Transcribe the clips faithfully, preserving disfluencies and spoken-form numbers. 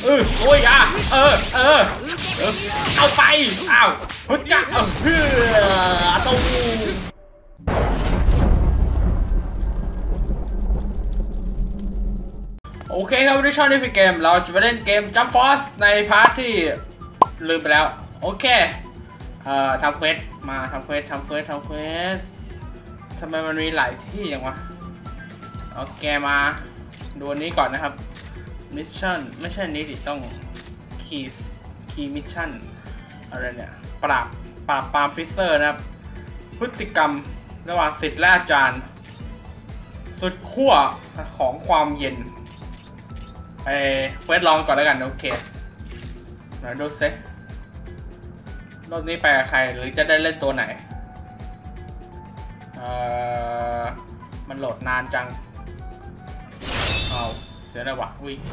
ออโอ้ยอ่ะเออเออเออเอาไปอ้าวฮึดจ้าเออเพื่อตู้โอเคครับวันนี้ช่องนี้เป็นเกมเราจะไปเล่นเกม Jump Force ในพาร์ทที่ลืมไปแล้วโอเคเอ่อทำเควสมาทำเควสทำเควสทำเควสทำไมมันมีหลายที่อย่างวะโอเคมาดูอันนี้ก่อนนะครับมิชชั่นไม่ใช่นี้ดิต้องคีย์คีย์มิชชั่นอะไรเนี่ยปราบปราบปรามฟิสเซอร์นะครับพฤติกรรมระหว่างศิษย์และอาจารย์สุดขั้วของความเย็นไอ้เควสลองก่อนแล้วกันโอเคไหนดูซิรอบนี้ไปกับใครหรือจะได้เล่นตัวไหนเอ่อมันโหลดนานจังเอาเสียแล้ววะวิ่ง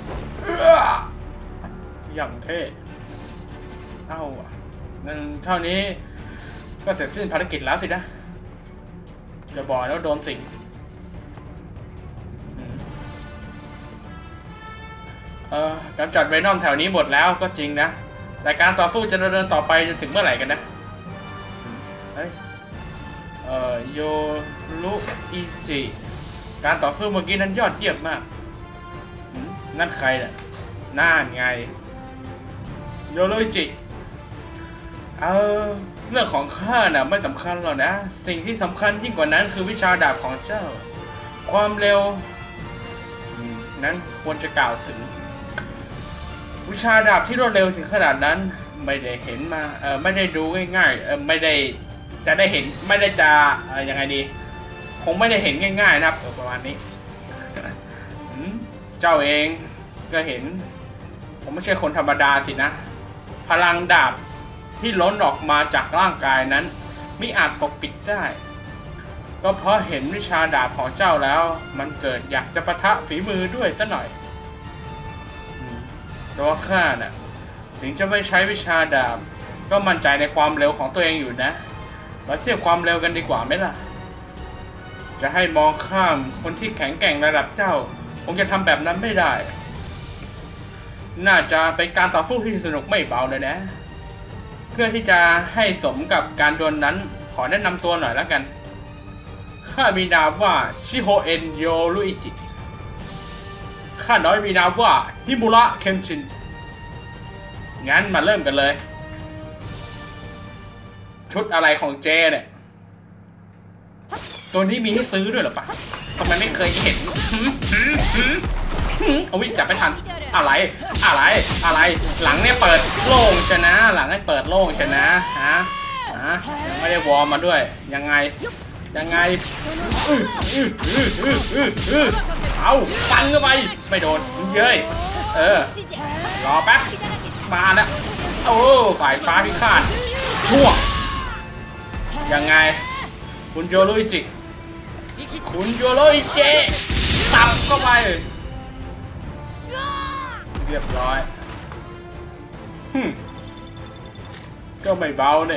อย่างเท่เอ้านั่นเท่านี้ก็เสร็จสิ้นภารกิจแล้วสินะจะบอกแล้วโดนสิงเออกำจัดเวนอมแถวนี้หมดแล้วก็จริงนะแต่การต่อสู้จะดำเนินต่อไปจนถึงเมื่อไหร่กันนะเฮ้ยเอ่อโยรุอิจิการต่อสู้เมื่อกี้นั้นยอดเยี่ยมมากนั่นใครน่ะน่าไงโยรุอิจิเออเรื่องของข้าน่ะไม่สำคัญหรอกนะสิ่งที่สำคัญยิ่งกว่านั้นคือวิชาดาบของเจ้าความเร็วนั้นควรจะกล่าวถึงวิชาดาบที่รวดเร็วถึงขนาดนั้นไม่ได้เห็นมาเออไม่ได้ดูง่ายๆเออไม่ได้จะได้เห็นไม่ได้จะเออยังไงดีคงไม่ได้เห็นง่ายๆนะครับประมาณนี้เจ้าเองก็เห็นผมไม่ใช่คนธรรมดาสินะพลังดาบที่ล้นออกมาจากร่างกายนั้นมิอาจปกปิดได้ก็เพราะเห็นวิชาดาบของเจ้าแล้วมันเกิดอยากจะปะทะฝีมือด้วยซะหน่อยตัวข้าน่ะถึงจะไม่ใช้วิชาดาบก็มั่นใจในความเร็วของตัวเองอยู่นะมาเทียบความเร็วกันดีกว่าไหมล่ะจะให้มองข้ามคนที่แข็งแกร่งระดับเจ้าคงจะทำแบบนั้นไม่ได้น่าจะเป็นการต่อสู้ที่สนุกไม่เบาเลยนะเพื่อที่จะให้สมกับการดวลนั้นขอแนะนำตัวหน่อยแล้วกันข้ามีนามว่าชิโฮเอ็นโยรุอิจิข้าน้อยมีนามว่าฮิมุระเคมชินงั้นมาเริ่มกันเลยชุดอะไรของเจเนี่ยตัวนี้มีให้ซื้อด้วยหรอปะทำไมไม่เคยเห็นเอาวิจับไม่ทันอะไรอะไรอะไรหลังเนี่ยเปิดโล่งชนะหลังให้เปิดโล่งชนะฮะฮะไม่ได้วอร์มมาด้วยยังไงยังไงเอาฟันเข้าไปไม่โดนเย้ยเออรอแป๊บมาแล้วโอ้ฝ่ายฟ้าพิฆาตชั่วยังไงคุณโยรุอิจิคุณโยรุอิจิตับเข้าไปเรียบร้อยก็ไม่เบาเนี่ย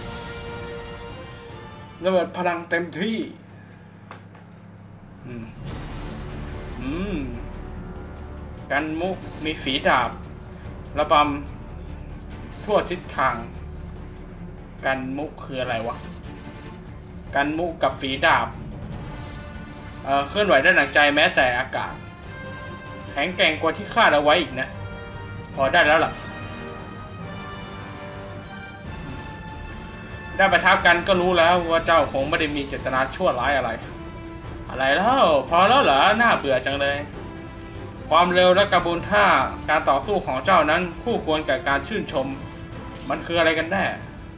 ระเบิดพลังเต็มที่อืมอืมกันมุกมีฝีดาบระบำทั่วทิศทางกันมุกคืออะไรวะกันมุกกับฝีดาบเอ่อเคลื่อนไหวได้หนักใจแม้แต่อากาศแข็งแกร่งกว่าที่คาดเอาไว้อีกนะพอได้แล้วล่ะได้ประทับกันก็รู้แล้วว่าเจ้าคงไม่ได้มีเจตนาชั่วร้ายอะไรอะไรแล้วพอแล้วเหรอน่าเบื่อจังเลยความเร็วและกระบวนท่าการต่อสู้ของเจ้านั้นคู่ควรกับการชื่นชมมันคืออะไรกันแน่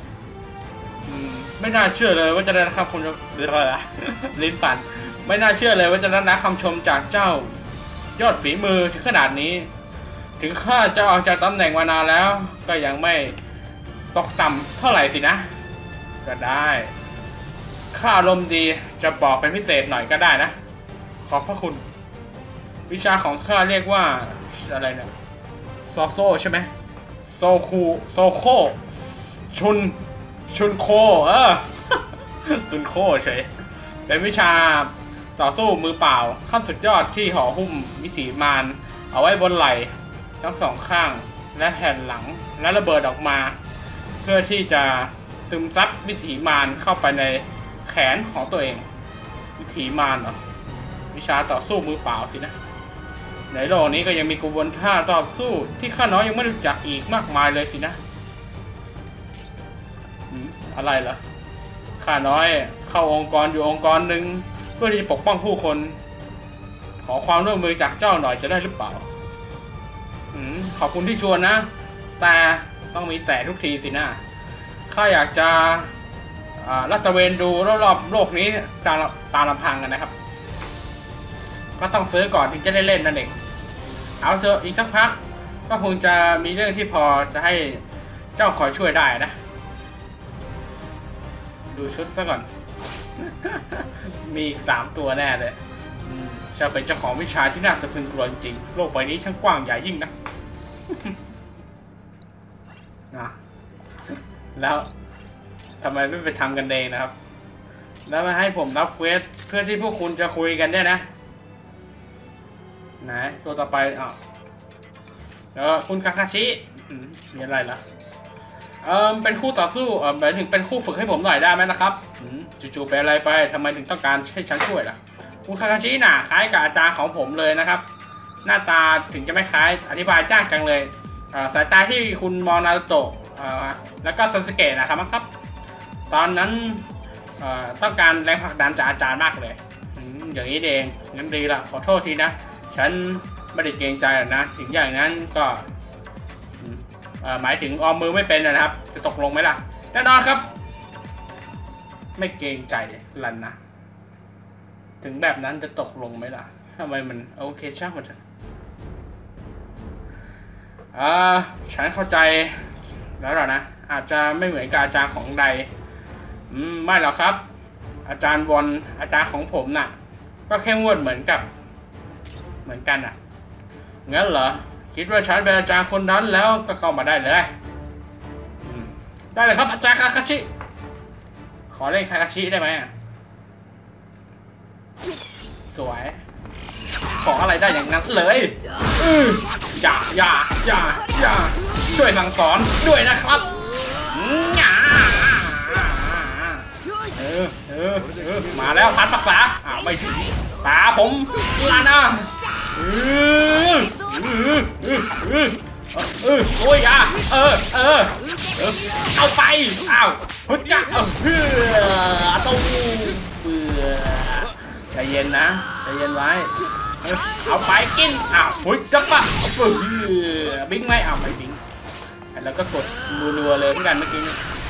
ไม่น่าเชื่อเลยว่าจะได้รับคำชมลิ้นปั่นไม่น่าเชื่อเลยว่าจะได้รับคำชมจากเจ้ายอดฝีมือถึงขนาดนี้ถึงข้าจะออกจากตำแหน่งมานานแล้วก็ยังไม่ตกต่ำเท่าไหร่สินะก็ได้ข้าอารมณ์ดีจะบอกเป็นพิเศษหน่อยก็ได้นะขอบพระคุณวิชาของข้าเรียกว่าอะไรเนี่ยโซโซใช่ไหมโซคูโซโคชุนชุนโคเออชุนโคใช่เป็นวิชาต่อสู้มือเปล่าขั้นสุดยอดที่ห่อหุ้มวิถีมารเอาไว้บนไหล่ทั้งสองข้างและแผ่นหลังและระเบิดออกมาเพื่อที่จะซึมซับวิถีมารเข้าไปในแขนของตัวเองวิถีมารเหรอวิชาต่อสู้มือเปล่าสินะในโลกนี้ก็ยังมีกระบวนท่าต่อสู้ที่ข้าน้อยยังไม่รู้จักอีกมากมายเลยสินะอะไรเหรอข้าน้อยเข้าองค์กรอยู่องค์กรหนึ่งเพื่อที่จะปกป้องผู้คนขอความร่วมมือจากเจ้าหน่อยจะได้หรือเปล่าอืมขอบคุณที่ชวนนะแต่ต้องมีแต่ทุกทีสินะข้าอยากจะลาดตระเวนดูรอบๆโลกนี้ตามตามลำพังกันนะครับก็ต้องซื้อก่อนถึงจะได้เล่นนั่นเองเอาเถอะอีกสักพักก็คงจะมีเรื่องที่พอจะให้เจ้าคอยช่วยได้นะดูชุดซะก่อน มีอีกสามตัวแน่เลยจะเป็นเจ้าของวิชาที่น่าสะพรึงกลัวจริงโลกใบนี้ช่างกว้างใหญ่ยิ่งนะ นะแล้วทำไมไม่ไปทำกันเองนะครับแล้วมาให้ผมรับเควสเพื่อที่พวกคุณจะคุยกันได้นะไหนตัวต่อไปอ่ะแล้วคุณคาคาชิมีอะไรล่ะเออเป็นคู่ต่อสู้เออหมายถึงเป็นคู่ฝึกให้ผมหน่อยได้ไหมนะครับจู่ๆเป็นอะไรไปทำไมถึงต้องการให้ฉันช่วยล่ะคุณคาคาชิน่ะคล้ายกับอาจารย์ของผมเลยนะครับหน้าตาถึงจะไม่คล้ายอธิบายจ้างจังเลยสายตาที่คุณมองนารูโตะแล้วก็ซันสเกะนะครับครับตอนนั้นต้องการแรงผลักดันจากอาจารย์มากเลยอย่างนี้เองงั้นดีละขอโทษทีนะฉันไม่ได้เกรงใจนะถึงอย่างนั้นก็หมายถึงออมมือไม่เป็นนะครับจะตกลงไหมล่ะแน่นอนครับไม่เกรงใจลันนะถึงแบบนั้นจะตกลงไหมล่ะทำไมมันโอเคช่างมันเถอะอ่าฉันเข้าใจแล้วหรอนะอาจจะไม่เหมือนกับอาจารย์ของใดอืมไม่หรอกครับอาจารย์วอนอาจารย์ของผมน่ะก็เข้มงวดเหมือนกับเหมือนกันอ่ะงั้นเหรอคิดว่าฉันเป็นอาจารย์คนนั้นแล้วก็เข้ามาได้เลยได้เลยครับอาจารย์คาคาชิขอเล่นคาคาชิได้ไหมสวยขออะไรได้อย่างนั้นเลยอย่าอย่าอย่าอย่าช่วยสั่งสอนด้วยนะครับเออเออเออมาแล้วพันภาษาอ่าไม่ถึงตาผมลานะเออเออเออเออเออโอ้ยอ่ะเออเออเออเอาไปอ้าวฮึดจ้าเพื่อตู้เบื่อใจเย็นนะใจเย็นไว้เอาไปกินอ้าวฮึดจับปะเบื่อบิ้งไหมอ้าวไม่บิ้งแล้วก็กดรัวๆเลยเหมือนกันเมื่อกี้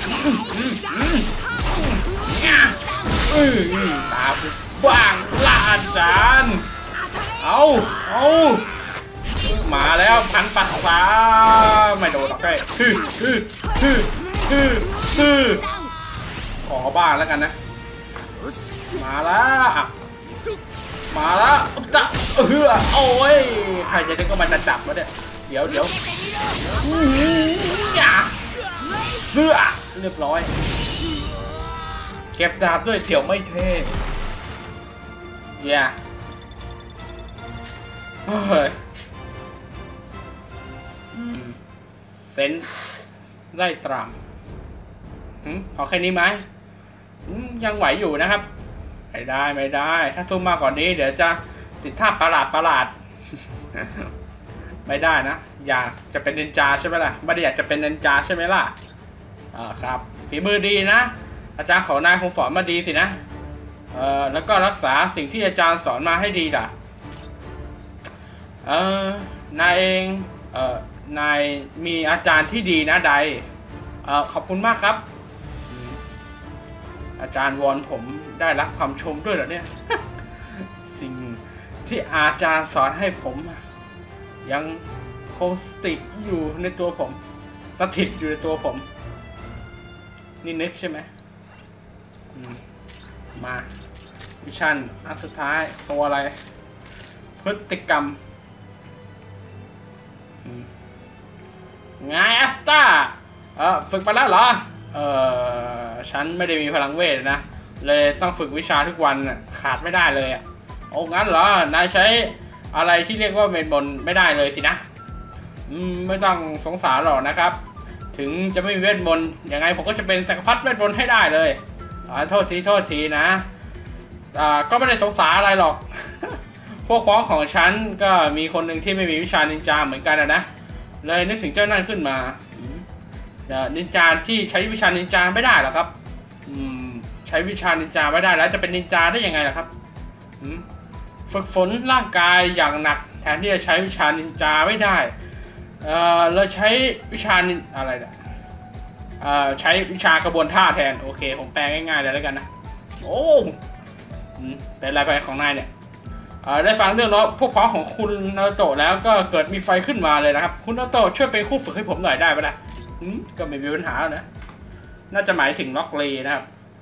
ตาบ้างลาอาจารย์เอาเอามาแล้วพันปัสสาไม่โดนหรอกใช่ฮึฮึฮึฮึฮึขอบ้างแล้วกันนะมาแล้วมาแล้วจะเออโอ้ยใครจะได้ก็มันจะจับวะเนี่ยเดี๋ยวเดี๋ยวอย่าเสื้อเรียบร้อยเก็บดาบด้วยเสี่ยวไม่เท่อย่าเฮ้ยเซนไล่ตรามเอาแค่นี้ไหมยังไหวอยู่นะครับไม่ได้ไม่ได้ถ้าซูมมากกว่านี้เดี๋ยวจะติดท่าประหลาดประหลาดไม่ได้นะอยากจะเป็นนินจาใช่ไหมล่ะไม่ได้อยากจะเป็นนินจาใช่ไหมล่ะอ่าครับฝีมือดีนะอาจารย์ของนายคงสอนมาดีสินะเอ่อแล้วก็รักษาสิ่งที่อาจารย์สอนมาให้ดีล่ะเออนายเองเอ่อนายมีอาจารย์ที่ดีนะไดเอ่อขอบคุณมากครับอาจารย์วอนผมได้รับคำชมด้วยเหรอเนี่ย สิ่งที่อาจารย์สอนให้ผมยังคงสติอยู่ในตัวผมสถิตอยู่ในตัวผมนี่นึกใช่ไหมมาวิชั่นอันสุดท้ายตัวอะไรพฤติกรรมไงแอสตาเออฝึกมาแล้วเหรอเออฉันไม่ได้มีพลังเวทนะเลยต้องฝึกวิชาทุกวันขาดไม่ได้เลยอ่ะโอ้งั้นเหรอนายใช้อะไรที่เรียกว่าเวทมนต์ไม่ได้เลยสินะอืมไม่ต้องสงสารหรอกนะครับถึงจะไม่มีเวทมนต์ยังไงผมก็จะเป็นจักรพรรดิเวทมนต์ให้ได้เลยอ่าโทษทีโทษทีนะอ่าก็ไม่ได้สงสารอะไรหรอก พวกพ้องของฉันก็มีคนหนึ่งที่ไม่มีวิชานินจาเหมือนกันนะเลยนึกถึงเจ้านั่นขึ้นมานินจาที่ใช้วิชานินจาไม่ได้หรอครับใช้วิชานินจาไม่ได้แล้วจะเป็นนินจาได้ยังไงล่ะครับฝึกฝนร่างกายอย่างหนักแทนที่จะใช้วิชานินจาไม่ได้เอ่อเราใช้วิชานินอะไรนะเอ่อใช้วิชากระบวนท่าแทนโอเคผมแปลง่ายๆเลยแล้วกันนะโอ้เป็นอะไรไปของนายเนี่ยได้ฟังเรื่องแล้วพวกพ้องของคุณนาโตะแล้วก็เกิดมีไฟขึ้นมาเลยนะครับคุณนาโตะช่วยเป็นคู่ฝึกให้ผมหน่อยได้ไหมล่ะก็ไม่มีปัญหาแล้วนะน่าจะหมายถึงล็อกเลนะครับ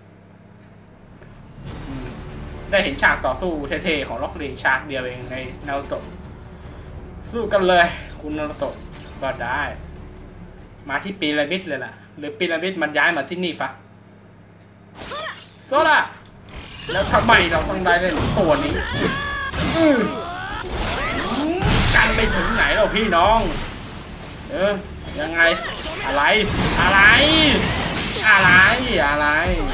ได้เห็นฉากต่อสู้เท่ๆของล็อกเลฉากเดียวเองในนาโตะสู้กันเลยคุณนาโตะก็ได้มาที่พีระมิดเลยล่ะหรือพีระมิดมันย้ายมาที่นี่ฟะโซล่าแล้วทำไมเราต้องได้เล่นตัวนี้กันไปถึงไหนเราพี่น้องเออยังไงอะไรอะไรอะไรอะไร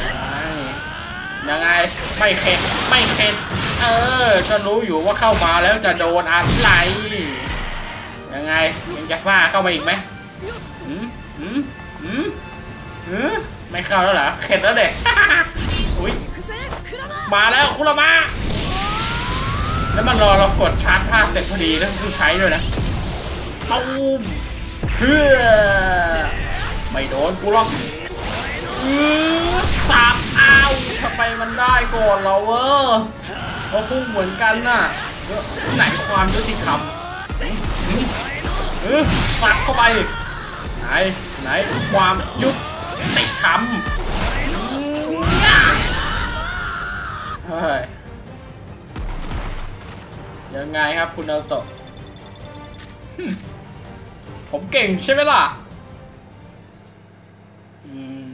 ยังไงไม่เข็ดไม่เข็ดเออก็รู้อยู่ว่าเข้ามาแล้วจะโดนอะไรยังไงยังจะฟ้าเข้ามาอีกไหมอืมอืมอืมอืมไม่เข้าแล้วเหรอเข็ดแล้วเด็กอุ้ยมาแล้วคุระมะแล้วมันรอเรากดชาร์จท่าเสร็จพอดีแล้วคือใช้ด้วยนะตูมเพื่อไม่โดนกูหรอกอือสับอ้าวทำไมมันได้ก่อนเราเวอร์เราพุ่งเหมือนกันน่ะไหนความยุติธรรมเออสับเข้าไปไหนไหนความยุติธรรมเฮ้ยยังไงครับคุณนาโตะผมเก่งใช่ไหมล่ะอืม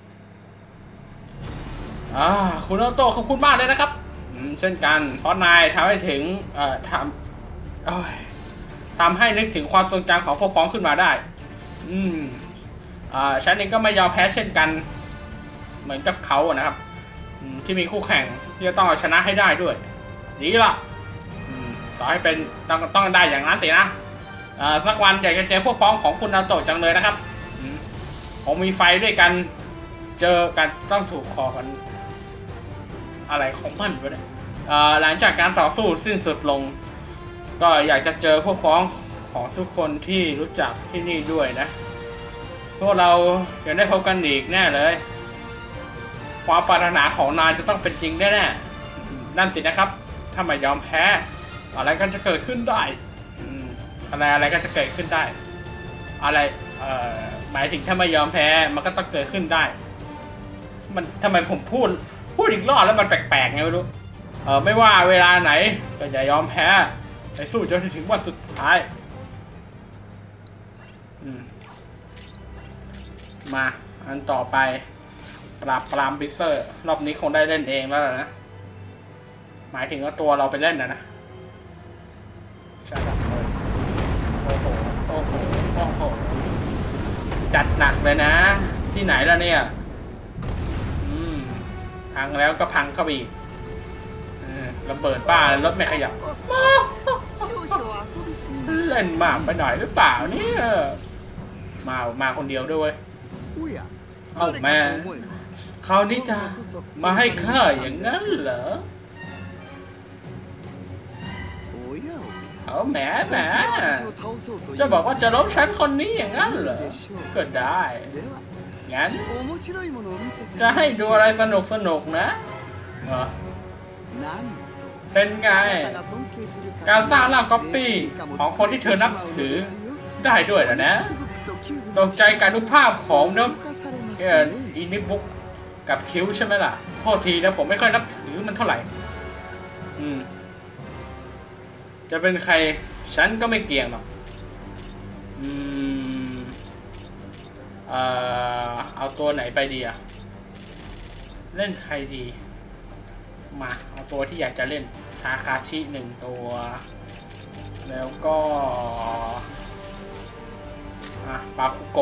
อ่าคุณนาโตะขอบคุณมากเลยนะครับอืมเช่นกันเพราะนายทำให้ถึงเอ่อทำเอ้ยทำให้นึกถึงความทรงจำของพวกพ้องขึ้นมาได้อืมอ่าฉันเองก็ไม่ยอมแพ้เช่นกันเหมือนกับเขาอะนะครับที่มีคู่แข่งที่จะต้องเอาชนะให้ได้ด้วยดีละต่อให้เป็นต้องต้องได้อย่างนั้นสินะสักวันอยากจะเจอพวกพ้องของคุณนาโตะจังเลยนะครับผมมีไฟด้วยกันเจอกันต้องถูกคอกันอะไรของมันวะเนี่ยหลังจากการต่อสู้สิ้นสุดลงก็อยากจะเจอพวกพ้องของทุกคนที่รู้จักที่นี่ด้วยนะพวกเราจะได้พบกันอีกแน่เลยความปรารถนาของนายจะต้องเป็นจริงแน่ๆนั่นสินะครับถ้าไม่ยอมแพ้อะไรก็จะเกิดขึ้นได้อะไรอะไรก็จะเกิดขึ้นได้อะไรเอ่อหมายถึงถ้าไม่ยอมแพ้มันก็ต้องเกิดขึ้นได้มันทำไมผมพูดพูดอีกรอบแล้วมันแปลกๆไงไม่รู้เออไม่ว่าเวลาไหนก็อย่ายอมแพ้ไปสู้จนถึงวันสุดท้ายมาอันต่อไปปราบปรามบิสเซอร์รอบนี้คงได้เล่นเองแล้วนะหมายถึงว่าตัวเราไปเล่นนะนะใช่ครับโอ้โหโอ้โหโอ้โหจัดหนักเลยนะที่ไหนแล้วเนี่ยอืมพังแล้วก็พังเข้าไปอีกระเบิดบ้ารถไม่ขยับเล่นมากไปหน่อยหรือเปล่าเนี่ยมามาคนเดียวด้วยเอ้าแม่คราวนี้จะมาให้ข้าอย่างนั้นเหรอเอาแหมแหมจะบอกว่าจะล้มฉันคนนี้อย่างนั้นเหรอก็ได้งั้นจะให้ดูอะไรสนุกสนุกนะเป็นไงการสร้างร่างก๊อปปี้ของคนที่เธอนับถือได้ด้วยเหรอนะตกใจการดูภาพของเนอะอินิบุกกับคิวใช่ไหมล่ะโทษทีนะผมไม่ค่อยนับถือมันเท่าไหร่อืมจะเป็นใครฉันก็ไม่เกี่ยงหรอกอืมเอ่อเอาตัวไหนไปดีอะเล่นใครดีมาเอาตัวที่อยากจะเล่นทาคาชิหนึ่งตัวแล้วก็อ่ะปาคุโก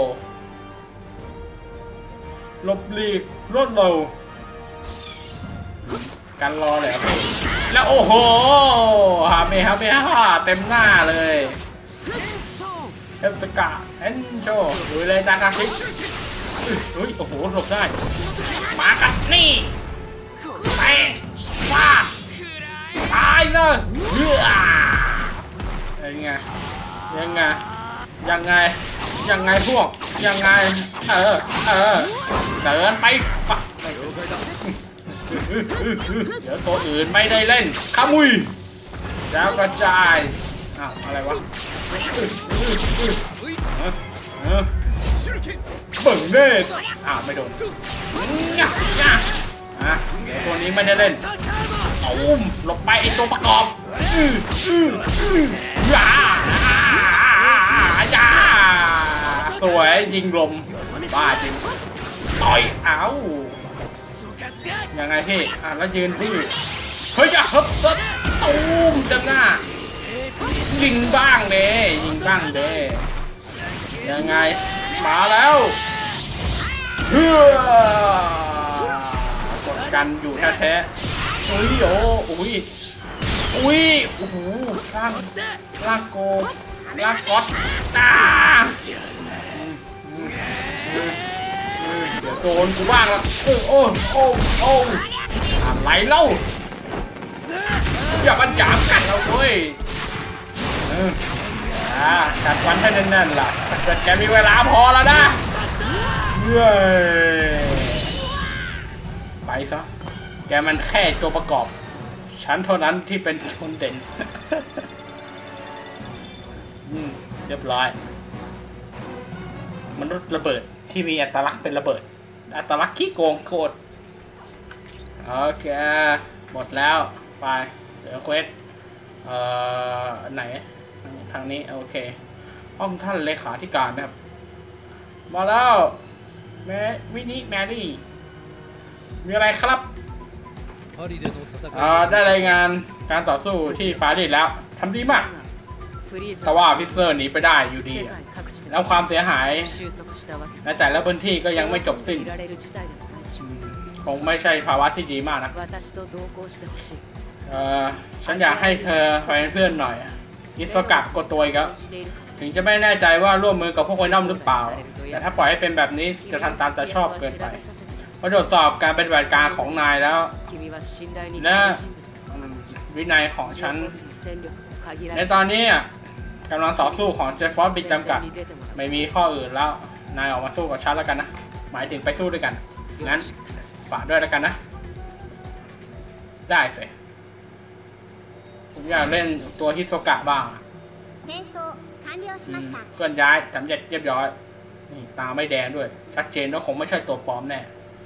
ลบลีกรวดเร็วการรอเลยครับแล้วโอ้โหฮาเมฮาเมฮาเต็มหน้าเลยเอฟตกะเอนโชดูเลยจากาคิเฮ้ยโอ้โหหลบได้มากันนี่ไปว่าตายเลยเฮ้ยยังไงยังไงยังไงยังไงพวกยังไงเออเออเดินไปปะเดี๋ยวตัวอื่นไม่ได้เล่นขมุยแล้วกระจายอ้าวอะไรวะเบิ่งเด้อ้าวไม่โดนง่ะง่ะอ่ะเดี๋ยวตัวนี้ไม่ได้เล่นอุ้มหลบไปไอตัวประกอบอืออืออือย้าย้าสวยยิงลมบ้าจริงต่อยเอ้ายังไงพี่อ่ะแล้วยืนที่เฮ้ยจะฮึบฮึบตูมจังหน้ายิงบ้างเด้ยิงบ้างเด้ยังไงมาแล้วเฮ้อกดกันอยู่แท้ๆอุ้ยโอ้อุ้ยอุ้ยโอ้โหล่างล่างโกล่างก๊อตอ่าเดี๋ยวโดนกูบ้างละโอ้โอ้โอ้โอ้อะไรเล่าอย่ามันจามกันเราเว้ยอ่าจัดวันให้แน่นๆล่ะเกิดแกมีเวลาพอแล้วนะเย้ไปซะแกมันแค่ตัวประกอบฉันเท่านั้นที่เป็นคนเด่นอืมเรียบร้อยมนุษย์ระเบิดที่มีอัตลักษณ์เป็นระเบิดอัตลักษณ์ขี้โกงโคตรโอเคหมดแล้วไปเหลือเควสเอ่อไหนทางนี้โอเคห้องท่านเลขาธิการนะครับมาแล้วแม่วินิแมรี่มีอะไรครับอ่าได้รายงานการต่อสู้ที่ปารีสแล้วทำดีมากแต่ว่าพิเซอร์หนีไปได้อยู่ดีแล้วความเสียหายในแต่ละพื้นที่ก็ยังไม่จบสิ้นคงไม่ใช่ภาวะที่ดีมากนะเออฉันอยากให้เธอเป็นเพื่อนหน่อยอิสกะกดตัวอีกแล้วถึงจะไม่แน่ใจว่าร่วมมือกับพวกไวน้อมหรือเปล่าแต่ถ้าปล่อยให้เป็นแบบนี้จะทำตามแต่ชอบเกินไปมาตรวจสอบการเป็นปฏิบัติการของนายแล้วและวินัยของฉันในตอนนี้กำลังต่อสู้ของเจฟฟอร์ดบิดจำกัดไม่มีข้ออื่นแล้วนายออกมาสู้กับฉันแล้วกันนะหมายถึงไปสู้ด้วยกันงั้นฝากด้วยแล้วกันนะได้สิผมอยากเล่นตัวฮิโซกะบ้างเคลื่อนย้ายสำเร็จเรียบร้อยนี่ตาไม่แดงด้วยชัดเจนว่าคงไม่ใช่ตัวปลอมแน่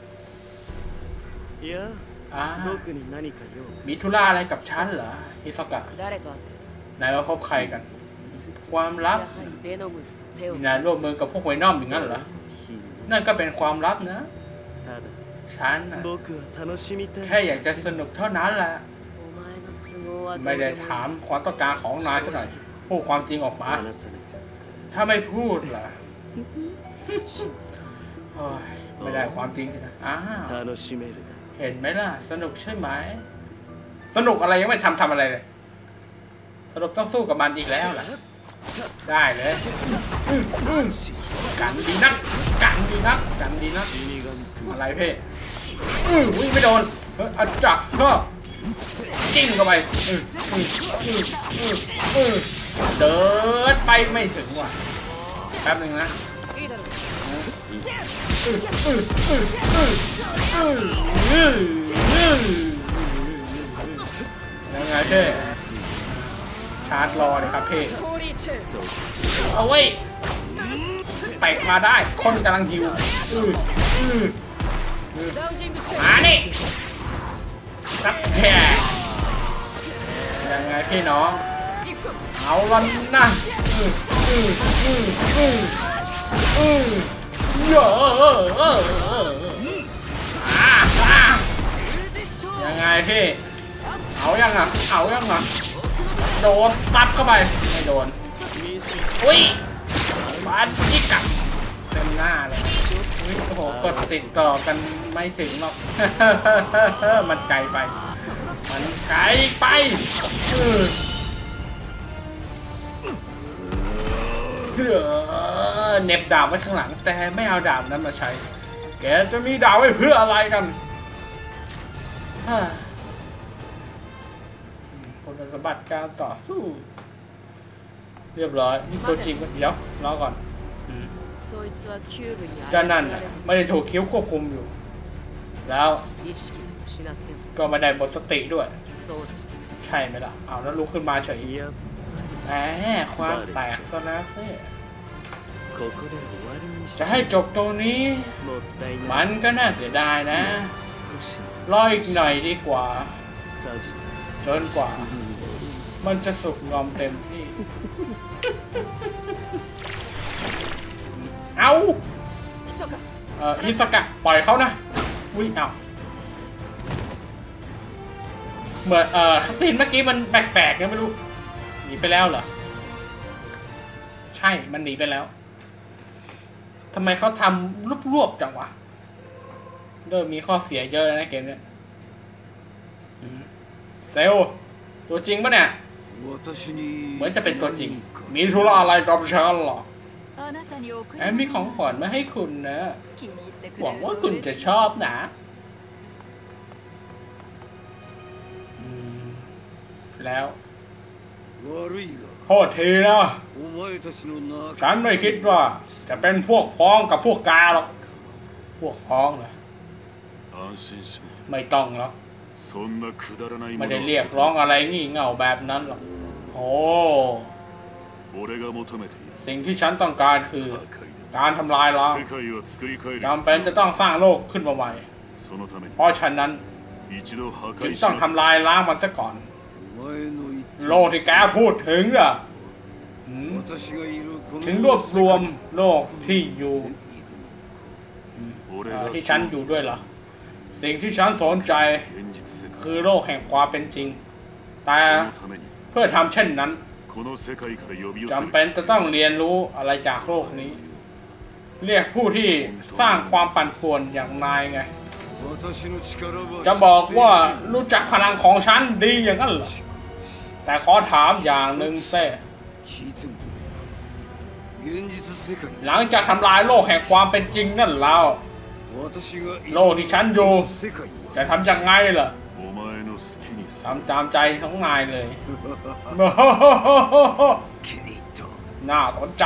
มีธุระอะไรกับฉันเหรอฮิโซกะนายมาพบใครกันความลับนายร่วมมือกับพวกไวนอมอย่างนั้นเหรอนั่นก็เป็นความลับนะฉันแค่อยากจะสนุกเท่านั้นแหละไม่ได้ถามความต้องการของนายสักหน่อยพูดความจริงออกมาถ้าไม่พูดล่ะไม่ได้ความจริงนะอ้าวเห็นไหมล่ะสนุกใช่ไหมสนุกอะไรยังไม่ทำทำอะไรเลยสรุปต้องสู้กับมันอีกแล้วล่ะได้เลยกันดีนักกันดีนักกันดีนักอะไรเพ่วิ่งไม่โดนเฮ้ยอาจับเฮ้ยจิ้งเข้าไปเดินไปไม่ถึงว่ะแป๊บหนึ่งนะยังไงเพ่ชาร์จรอเลยครับเพ่เอาไว้เตะมาได้คนกำลังหิวมาดิรับแขกยังไงพี่น้องเอาวันนะเยอะยังไงพี่เอายังอ่ะเอายังอ่ะโดนซัดเข้าไปไม่โดนอุ้ยบาจิกะน้าเลยอุ๊ยโอ้โหกดติดต่อกันไม่ถึงหรอก มันไกลไปมันไกลไปเน็บดาบไว้ข้างหลังแต่ไม่เอาดาบนั้นมาใช้แกจะมีดาบไว้เพื่ออะไรกันคุณสมบัติการต่อสู้เรียบร้อยนี่ตัวจริงเดี๋ยวรอก่อนเจ้านั่นไม่ได้ถูกคิ้วควบคุมอยู่แล้วก็ไม่ได้หมดสติด้วยใช่ไหมล่ะเอาแล้วลุกขึ้นมาเฉยแหมความแตกก็นะเซ่จะให้จบตัวนี้มันก็น่าเสียดายนะรออีกหน่อยดีกว่าจนกว่ามันจะสุกงอมเต็มที่เอาเอ่ออิสกะปล่อยเขานะวิ่งเอาเหมือนเอ่อซีนเมื่อกี้มันแปลกๆนะไม่รู้หนีไปแล้วเหรอใช่มันหนีไปแล้วทำไมเขาทำรวบๆจังวะเริ่มมีข้อเสียเยอะนะเกมเนี้ยเซลตัวจริงปะเนี่ยเหมือนจะเป็นตัวจริงมีธุระอะไรกับฉันหรอแอมมีของขวัญมาให้คุณนะหวังว่าคุณจะชอบนะแล้วโทษทีนะฉันไม่คิดว่าจะเป็นพวกพ้องกับพวกกาหรอกพวกพ้องเหรอไม่ต้องหรอกไม่ได้เรียกร้องอะไรงี่เง่าแบบนั้นหรอกโอ้สิ่งที่ฉันต้องการคือการทำลายล้างจำเป็นจะต้องสร้างโลกขึ้นมาใหม่เพราะฉะนั้นจึงต้องทำลายล้างมันซะก่อนโลกที่แกพูดถึงอ่ะถึงรวบรวมโลกที่อยู่ที่ฉันอยู่ด้วยเหรอสิ่งที่ฉันสนใจคือโลกแห่งความเป็นจริงแต่เพื่อทำเช่นนั้นจำเป็นจะต้องเรียนรู้อะไรจากโลกนี้เรียกผู้ที่สร้างความปั่นป่วนอย่างนายไงจะบอกว่ารู้จักพลังของฉันดีอย่างนั้นเหรอแต่ขอถามอย่างหนึ่งแซ่หลังจากทำลายโลกแห่งความเป็นจริงนั่นแล้วโลกที่ฉันอยู่จะทำยังไงล่ะทำตามใจของนายเลยน่าสนใจ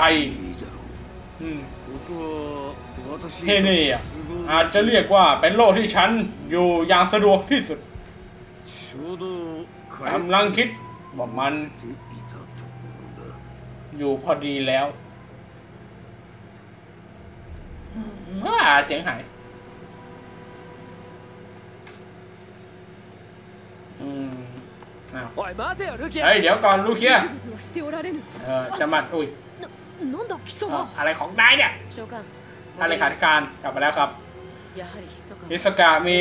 ที่นี่อาจจะเรียกว่าเป็นโลกที่ฉันอยู่อย่างสะดวกที่สุดกำลังคิดว่ามันอยู่พอดีแล้วอ่าเจ๋งหายอืมอ้าวเฮ้ยเดี๋ยวก่อนลูเคียเออจะมาอุ้ยอะไรของนายเนี่ยอะไรขาดการกลับมาแล้วครับฮิสกะมี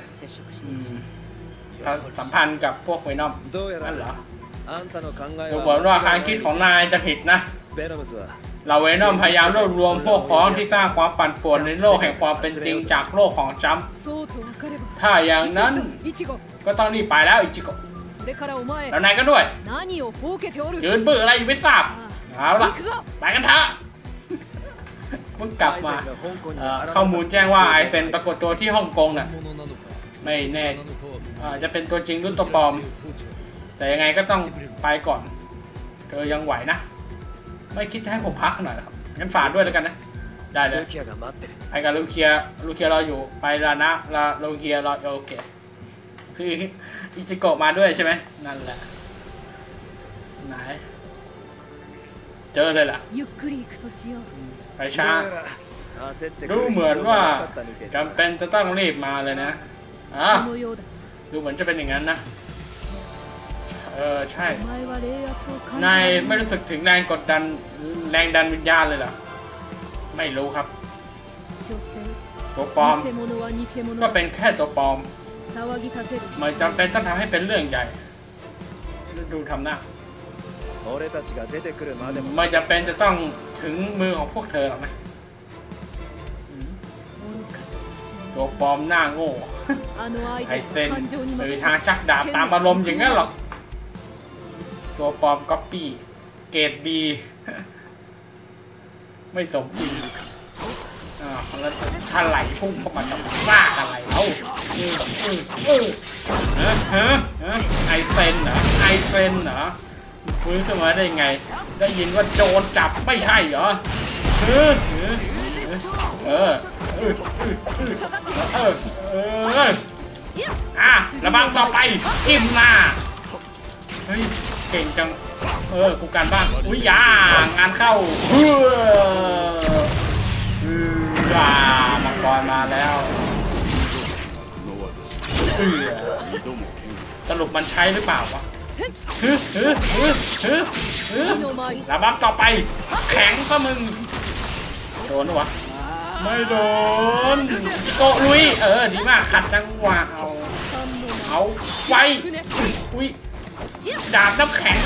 สัมพันธ์กับพวกเวนอมนั่นเหรอดูเหมือนว่าการคิดของนายจะผิดนะเราเวนอมพยายามรวบรวมพวกพ้องที่สร้างความปั่นป่วนในโลกแห่งความเป็นจริงจากโลกของจัมป์ถ้าอย่างนั้นก็ต้องรีบไปแล้วอิจิโกะแล้วนายก็ด้วยยืนบื้ออะไรอยู่ไม่ทราบเอาล่ะไปกันเถอะเพิ่งกลับมาข้อมูลแจ้งว่าไอเซนปรากฏตัวที่ฮ่องกงอ่ะไม่แน่จะเป็นตัวจริงหรือตัวปลอมแต่ยังไงก็ต้องไปก่อนเธอยังไหวนะไม่คิดจะให้ผมพักหน่อยหรองั้นฝากด้วยแล้วกันนะได้เลยไปกับลูเคียลูเคียรออยู่ไปลานะลาลูเคียรอโอเคคืออิจิโกะมาด้วยใช่ไหมนั่นแหละไหนเจอเลยล่ะไปช้าดูเหมือนว่าจำเป็นจะต้องรีบมาเลยนะอ่ะดูเหมือนจะเป็นอย่างนั้นนะเออใช่นายไม่รู้สึกถึงแรงกดดันแรงดันวิญญาณเลยเหรอไม่รู้ครับตัวปลอมก็เป็นแค่ตัวปลอมไม่จำเป็นต้องทำให้เป็นเรื่องใหญ่ดูทำหน้าไม่จำเป็นจะต้องถึงมือของพวกเธอหรอกนะตัวปลอมหน้าโง่ไอเซนไม่มีทางชักดาบตามอารมณ์อย่างนั้นหรอกตัวปลอมก๊อปปี้เกรดบีไม่สมจริงอ่าแล้วถ้าไหลพุ่งเข้ามาจะว่าอะไรเอ้าเออเออเออฮะฮะฮะไอเซนเหรอไอเซนเหรอฟื้นขึ้นมาได้ไงได้ยินว่าโจรจับไม่ใช่เหรอเออเออเออเออเออเอออ่ะระวังต่อไปทิ่มหน้าเฮ้ยเก่งจังเออกูการบ้างอุ้ยยางานเข้าเออเออมังกรมาแล้วเออสรุปมันใช้หรือเปล่าวะฮึฮึฮึฮึฮึระวังต่อไปแข็งก็มึงโดนหรอวะไม่โดนโกลุยเออดีมากขัดจังหวะเอาเอาไว้อุ้ยดาบน้ำแข็ง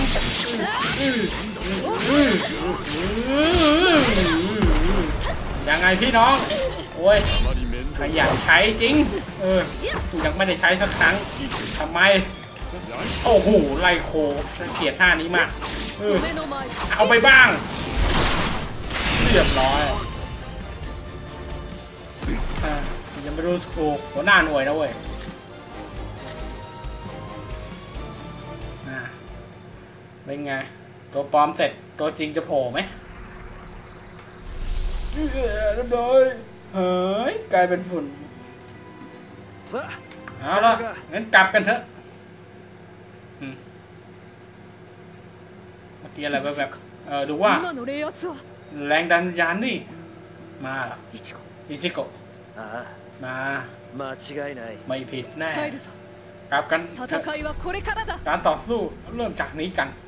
ยังไงพี่น้องโอ้ยขยันใช้จริงเออกูยังไม่ได้ใช้สักครั้งทำไมโอ้โหไล่โคฉันเกลียดท่านี้มากเออเอาไปบ้างเรียบร้อยอ่ายังไม่รู้ถูกหัวหน้าหน่วยนะเว้ยอ่าเป็นไงตัวปลอมเสร็จตัวจริงจะโผล่ไหมเรียบร้อยเฮ้ยกลายเป็นฝุ่นเอาละงั้นกลับกันเถอะเมื่อกี้อะไรแบบเออดูว่าแรงดันยานนี่มาล่ะอิจิโกะมาไม่ผิดแน่กลับกันการต่อสู้เริ่มจากนี้กัน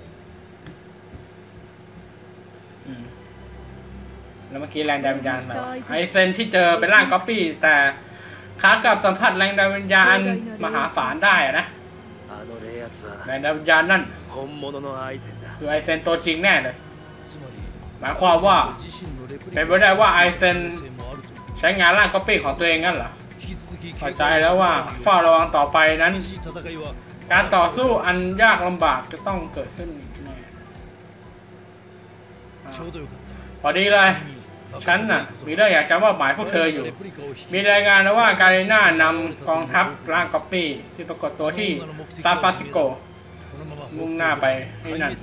แล้วเมื่อกี้แรงดันวิญญาณไอเซนที่เจอเป็นร่างก๊อปปี้แต่ขากลับสัมผัสแรงดันวิญญาณมหาศาลได้นะแรงดันวิญญาณนั่นคือไอเซนตัวจริงแน่เลยหมายความว่าเป็นไปได้ว่าไอเซนใช้งานร่างก๊อปปี้ของตัวเองงั้นเหรอเข้าใจแล้วว่าเฝ้าระวังต่อไปนั้นการต่อสู้อันยากลำบากจะต้องเกิดขึ้นแน่พอดีเลยฉันน่ะมีเรื่องอยากจะมอบหมายพวกเธออยู่มีรายงานนะว่าการีน่านำกองทัพร่างก๊อปปี้ที่ปรากฏตัวที่ซานฟรานซิสโกมุ่งหน้าไปที่นั่น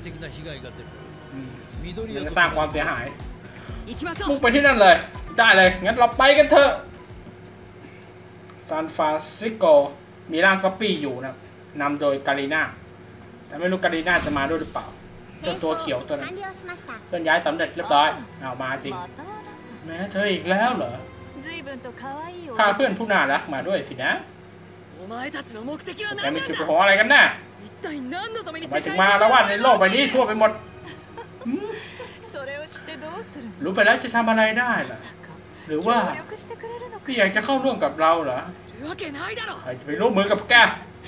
มันจะสร้างความเสียหายมุ่งไปที่นั่นเลยได้เลยงั้นเราไปกันเถอะซานฟรานซิสโกมีร่างก๊อปปี้อยู่นะนำโดยการีน่าแต่ไม่รู้การีน่าจะมาด้วยหรือเปล่าตัวตัวเขียวตัวนั้นเคลื่อนย้ายสำเร็จเรียบร้อยเอามาจริงแม้เธออีกแล้วเหรอพาเพื่อนผู้น่ารักมาด้วยสินะแกมีจุดประสงค์อะไรกันแน่หมายถึงมาแล้วว่าในโลกใบนี้ทั่วไปหมดรู้ไปแล้วจะทำอะไรได้ล่ะหรือว่าพี่อยากจะเข้าร่วมกับเราเหรอใครจะไปร่วมมือกับแก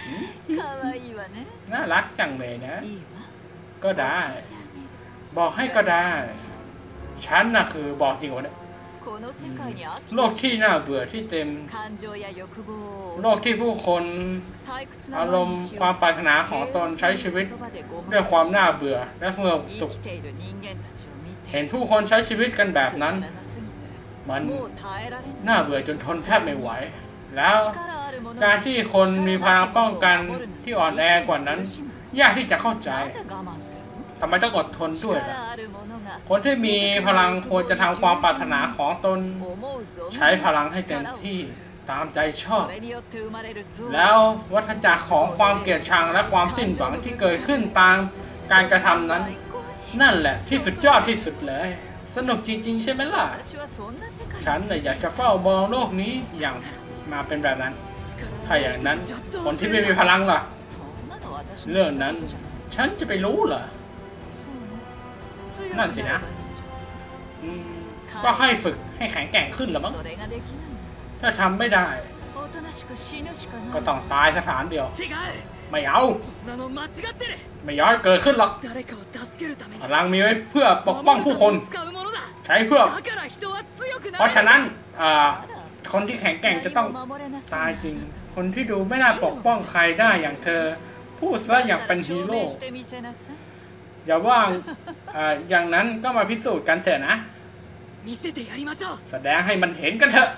น่ารักจังเลยนะก็ได้บอกให้ก็ได้ฉันน่ะคือบอกจริงวะเนี่ยโลกที่น่าเบื่อที่เต็มโลกที่ผู้คนอารมณ์ความปรารถนาของตนใช้ชีวิตด้วยความน่าเบื่อและสงบสุขเห็นผู้คนใช้ชีวิตกันแบบนั้นมันน่าเบื่อจนทนแทบไม่ไหวแล้วการที่คนมีพลังป้องกันที่อ่อนแอกว่านั้นยากที่จะเข้าใจทำไมต้องอดทนด้วยล่ะคนที่มีพลังควรจะทำความปรารถนาของตนใช้พลังให้เต็มที่ตามใจชอบแล้ววัฏจักรของความเกลียดชังและความสิ้นหวังที่เกิดขึ้นตามการกระทำนั้นนั่นแหละที่สุดยอดที่สุดเลยสนุกจริงๆใช่ไหมล่ะฉันเลยอยากจะเฝ้ามองโลกนี้อย่างมาเป็นแบบนั้นถ้าอย่างนั้นคนที่ไม่มีพลังล่ะเรื่องนั้นฉันจะไปรู้เหรอนั่นสินะก็ให้ฝึกให้แข็งแกร่งขึ้นหรือมั้งถ้าทำไม่ได้ก็ต้องตายสถานเดียวไม่เอาไม่ย้อนเกิดขึ้นหรอกพลังมีไว้เพื่อปกป้องผู้คนใช้เพื่อเพราะฉะนั้นคคนที่แข็งแกร่งจะต้องตายจริงคนที่ดูไม่น่าปกป้องใครได้อย่างเธอพูดซะอย่างเป็นฮีโร่อย่าว่างอ่าอย่างนั้นก็มาพิสูจน์กันเถอะนะแสดงให้มันเห็นกันเถอะ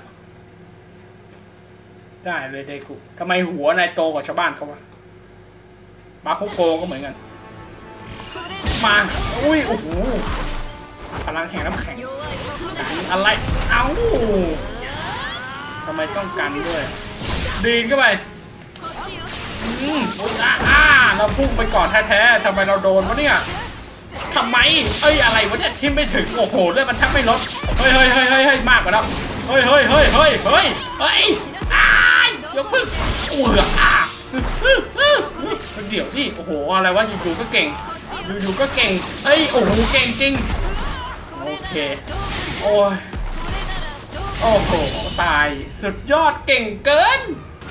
ได้เลยเดกุทำไมหัวนายโตกว่าชาวบ้านเขาวะมาคุโกก็เหมือนกันมาอุ้ยโอ้โหพลังแห่งน้ำแข็งอะไรเอ้าทำไมต้องกันด้วยดีนเข้าไปอืมอ่าเราพุ่งไปก่อนแท้ๆทำไมเราโดนวะเนี่ยทำไมเอ้ยอะไรวะเนี่ยทิ่มไม่ถึงโอ้โหเลือดมันแทบไม่ลดเฮ้ยเฮ้ยเฮ้ยเฮ้ยมากกว่าแล้วเฮ้ยเฮ้ยเฮ้ยเฮ้ยเฮ้ยเฮ้ยอ้ายยกพึ่งเอืออ่าเดี๋ยวนี่โอ้โหอะไรวะอยู่ๆก็เก่งอยู่ๆก็เก่งเอ้ยโอ้โหเก่งจริงโอเคโอ้ยโอ้โหตายสุดยอดเก่งเกิน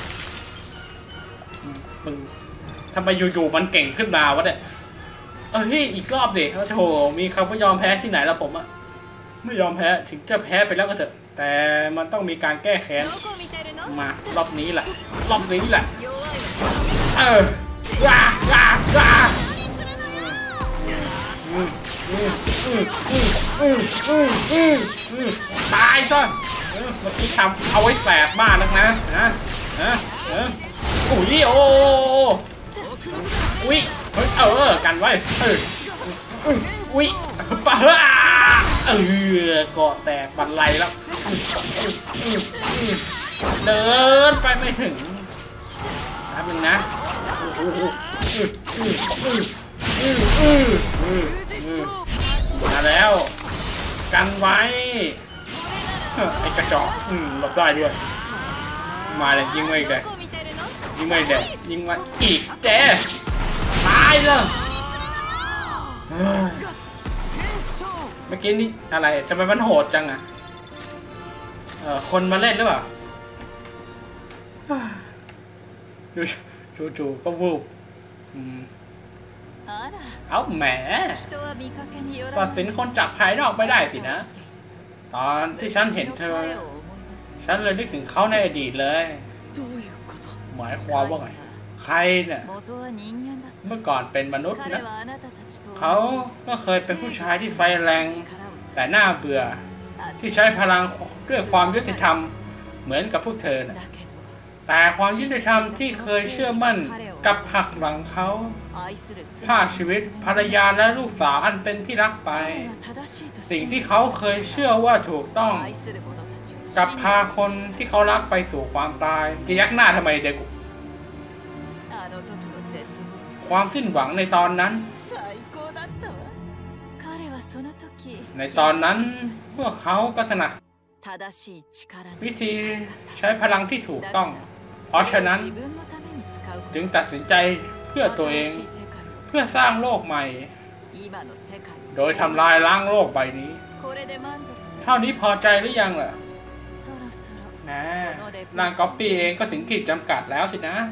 มึงทำไมอยู่ๆมันเก่งขึ้นมาวะเนี่ยเอ้ยอีกรอบดิโอ้โหมีคำว่ายอมแพ้ที่ไหนแล้วผมอะไม่ยอมแพ้ถึงจะแพ้ไปแล้วก็เถอะแต่มันต้องมีการแก้แค้นมารอบนี้แหละรอบนี้แหละเออว้าว้าว้าตายซะเมื่อกี้ทำเอาไว้แสบมากนักนะนะนะอุ้ยโอ้อุ้ยเฮ้ยเออกันไว้เอออุ้ยปะเฮ้อเออเกาะแตกบันไลแล้วเดินไปไม่ถึงนะมึงนะมาแล้วกันไว้ไอ้กระจอกหลบได้ด้วยมาเลยยิงไม่ได้ยิงไม่ได้ยิงมาอีกเจ๊ตายเลยเมื่อกี้นี่อะไรทำไมมันโหดจังอะเออคนมาเล่นหรือเปล่าจู่ๆก็วูบเอาแหมตัดสินคนจากภายนอกไม่ได้สินะตอนที่ฉันเห็นเธอฉันเลยนึกถึงเขาในอดีตเลยหมายความว่าไงใครเนี่ยเมื่อก่อนเป็นมนุษย์นะเขาก็เคยเป็นผู้ชายที่ไฟแรงแต่น่าเบื่อที่ใช้พลังด้วยความยุติธรรมเหมือนกับพวกเธอนะแต่ความยุติธรรมที่เคยเชื่อมั่นกับหักหลังเขาฆ่าชีวิตภรรยาและลูกสาวอันเป็นที่รักไปสิ่งที่เขาเคยเชื่อว่าถูกต้องกับพาคนที่เขารักไปสู่ความตายจะยักหน้าทำไมเด็กความสิ้นหวังในตอนนั้นในตอนนั้นพวกเขาก็ถนัดวิธีใช้พลังที่ถูกต้องเพราะฉะนั้นจึงตัดสินใจเพื่อตัวเองเพื่อสร้างโลกใหม่โดยทำลายล้างโลกใบนี้เท่านี้พอใจหรือยังล่ะนะนางก๊อปปี้เองก็ถึงขีดจำกัดแล้วสินะ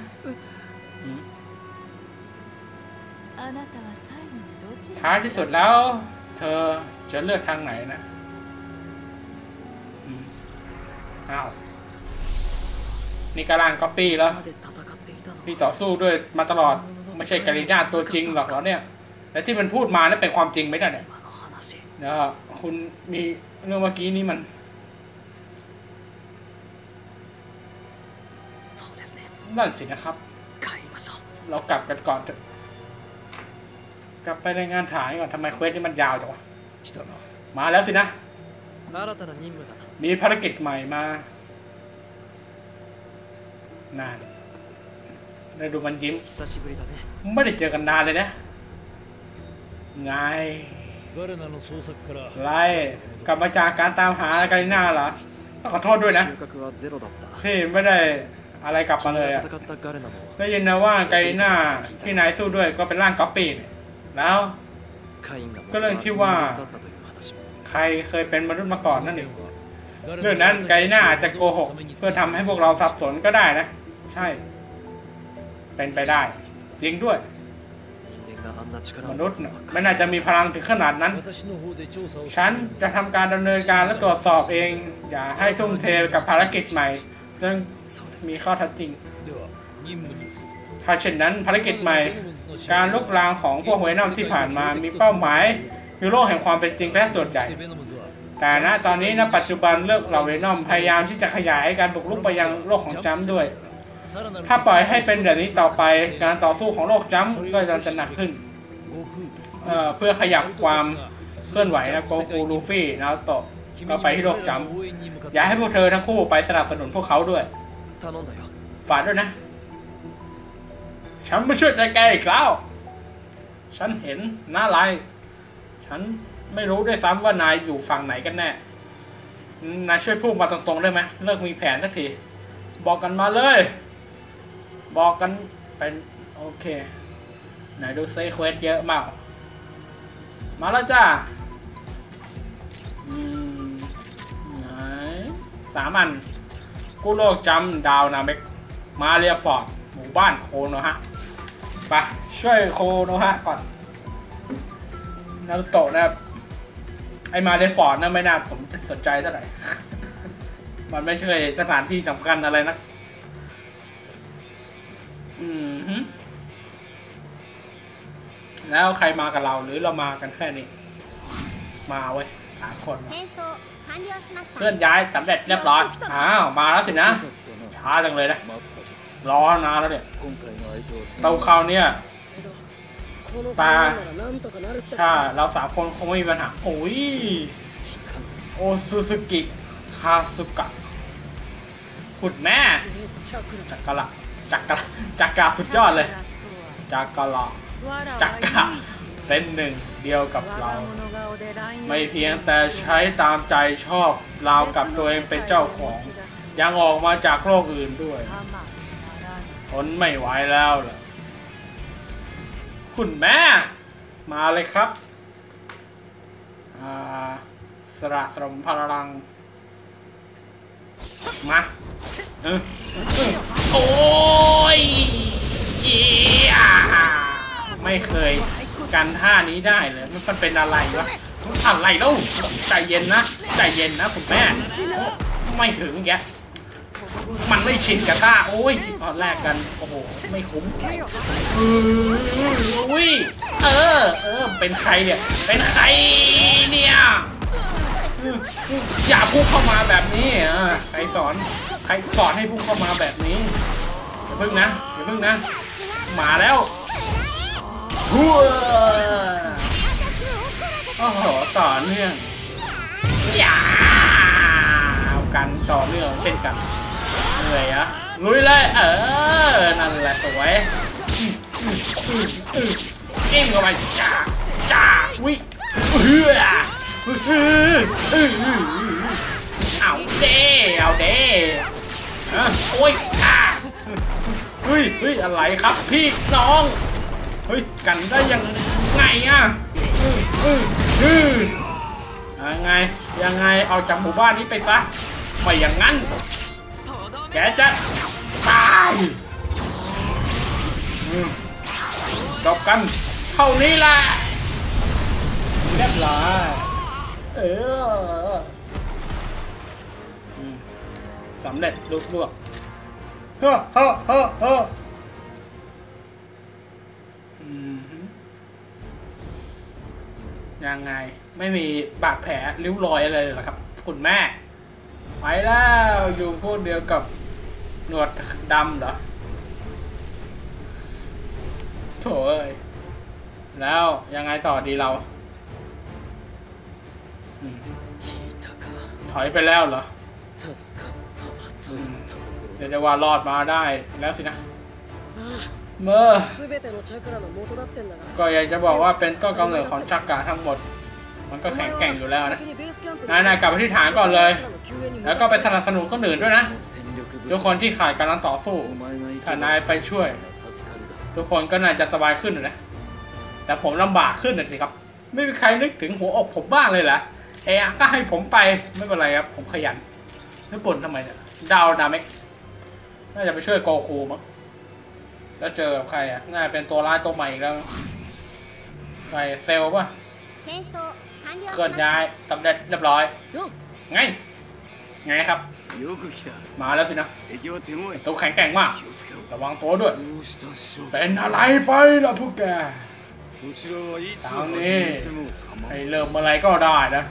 ท้ายที่สุดแล้วเธอจะเลือกทางไหนนะอ้าวนี่กำลังก๊อปปี้แล้วพี่ต่อสู้ด้วยมาตลอดไม่ใช่กาลิน่าตัวจริงหรอกเหรอเนี่ยและที่มันพูดมานั่นเป็นความจริงไหมเนี่ยเดี๋ยวคุณมีเรื่องเมื่อกี้นี้มันนั่นสินะครับเรากลับกันก่อนเถอะกลับไปรายงานฐานก่อนทำไมเควสนี่มันยาวจังวะมาแล้วสินะมีภารกิจใหม่มานานได้ดูมันยิ้มไม่ได้เจอกันนานเลยนะไงไรกลับมาจากการตามหากาลิน่าเหรอขอโทษด้วยนะที่ไม่ได้อะไรกลับมาเลยอะได้ยินนะว่ากาลิน่าที่นายสู้ด้วยก็เป็นร่างก๊อปปี้แล้วก็เรื่องที่ว่าใครเคยเป็นมนุษย์มาก่อนนั่นเองเรื่องนั้นกาลิน่าอาจจะโกหกเพื่อทำให้พวกเราสับสนก็ได้นะใช่เป็นไปได้จริงด้วยมนุษย์ไม่น่าจะมีพลังถึงขนาดนั้นฉันจะทำการดำเนินการและตรวจสอบเองอย่าให้ทุ่มเทกับภารกิจใหม่เรื่องมีข้อเท็จจริงถ้าเช่นนั้นภารกิจใหม่การลุกลามของพวกเวนอมที่ผ่านมามีเป้าหมายคือโลกแห่งความเป็นจริงแค่ส่วนใหญ่แต่ณตอนนี้ณปัจจุบันเลือกเหล่าเวนอมพยายามที่จะขยายการบุกรุกไปยังโลกของจัมป์ด้วยถ้าปล่อยให้เป็นแบบนี้ต่อไปการต่อสู้ของโลกจัมป์ก็จะหนักขึ้น เอ่อ เพื่อขยับความเคลื่อนไหวนะโกคูลูฟี่นารุโตะก็ไปที่โลกจัมป์อยากให้พวกเธอทั้งคู่ไปสนับสนุนพวกเขาด้วยฝากด้วยนะฉันไม่ช่วยใจแกอีกแล้วฉันเห็นหน้าลายฉันไม่รู้ด้วยซ้ำว่านายอยู่ฝั่งไหนกันแน่นายช่วยพูดมาตรงๆได้ไหมเลิกมีแผนสักทีบอกกันมาเลยบอกกันเป็นโอเคไหนดูเซเควสเยอะมากมาแล้วจ้าอืมไหนสามอันกูโลกจำดาวนาเมกมาเรียฟอร์ดหมู่บ้านโคโนฮะไปช่วยโคโนฮะก่อนนารุโตะนะครับไอมาเรียฟอร์ดน่ะไม่น่าผมสนใจเท่าไหร่ มันไม่ใช่สถานที่สำคัญอะไรนะอืมฮึแล้วใครมากับเราหรือเรามากันแค่นี้มาเว้ยสามคนเพื่อนย้ายสำเร็จเรียบร้อยอ้าวมาแล้วสินะช้าจังเลยนะรอนานแล้วเนี่ยเตาเขาเนี่ยปลาถ้าเราสามคนคงไม่มีปัญหาโอ้ยโอซูซูกิคาสุกะขุดแม่จักรละจักรจักรสุดยอดเลยจักรละจักรเป็นหนึ่งเดียวกับเราไม่เพียงแต่ใช้ตามใจชอบเรากับตัวเองเป็นเจ้าของยังออกมาจากโลกอื่นด้วยทนไม่ไหวแล้วล่ะคุณแม่มาเลยครับสระสมพลังมาเออโอ้ยไม่เคยกันท่านี้ได้เลยมันเป็นอะไรวะอะไรเล่าใจเย็นนะใจเย็นนะคุณแม่ไม่ถึงแกมันไม่ชินกับท่าโอ้ยตอนแรกกันโอ้โหไม่คุ้มอุ้ยเออเออเป็นใครเนี่ยเป็นใครเนี่ยอย่าพุ่งเข้ามาแบบนี้อ่ะใครสอนใครสอนให้พุ่งเข้ามาแบบนี้อย่าพึ่งนะอย่าพึ่งนะมาแล้วฮัวโอ้โหต่อเนื่องอย่าเอากันต่อเนื่องเช่นกันเหนื่อยอะลุยเลยเออนั่นแหละสวยเก่งเข้าไปจ้าจ้าวิเฮือเอาเด้เอาเด้โอ้ยอ่าเฮ้ยเฮ้ยอะไรครับพี่น้องเฮ้ยกันได้ยังไงอ่ะยังไงยังไงเอาจากหมู่บ้านนี้ไปซะไม่อย่างนั้นแกจะตายจบกันเท่านี้แหละเรียบร้อยเออสำเร็จลุกลวกเฮ้อเฮ้อเฮ้อเฮ้อยังไงไม่มีบาดแผลริ้วรอยอะไรเลยหรอครับคุณแม่ไปแล้วอยู่พวกเดียวกับหนวดดำเหรอโถ่เอ้ยแล้วยังไงต่อดีเราถอยไปแล้วเหรอเดี๋ยวจะว่ารอดมาได้แล้วสินะเมื่อก็อยากจะบอกว่าเป็นต้นกำเนิดของจักรทั้งหมดมันก็แข็งแกร่งอยู่แล้วนะนายนายกลับไปที่ฐานก่อนเลยแล้วก็ไปสนับสนุนคนอื่นด้วยนะทุกคนที่ขาดกำลังต่อสู้ถ้านายไปช่วยทุกคนก็น่าจะสบายขึ้นนะแต่ผมลำบากขึ้นนะสิครับไม่มีใครนึกถึงหัวอกผมบ้างเลยเหรอเอ๊ะก็ให้ผมไปไม่เป็นไรครับผมขยันไม่บ่นทำไมเนี่ยดาวนาเมกน่าจะไปช่วยโกคูมั้งแล้วเจอกับใครอ่ะน่าจะเป็นตัวร้ายตัวใหม่อีกแล้วใส่เซลล์ป่ะเคลื่อนย้ายสำเร็จเรียบร้อยไงไงครับมาแล้วสินะตัวแข็งแกร่งมากระวังตัวด้วยเป็นอะไรไปล่ะพวกแกทางนี้ให้เริ่มอะไรก็ได้นะ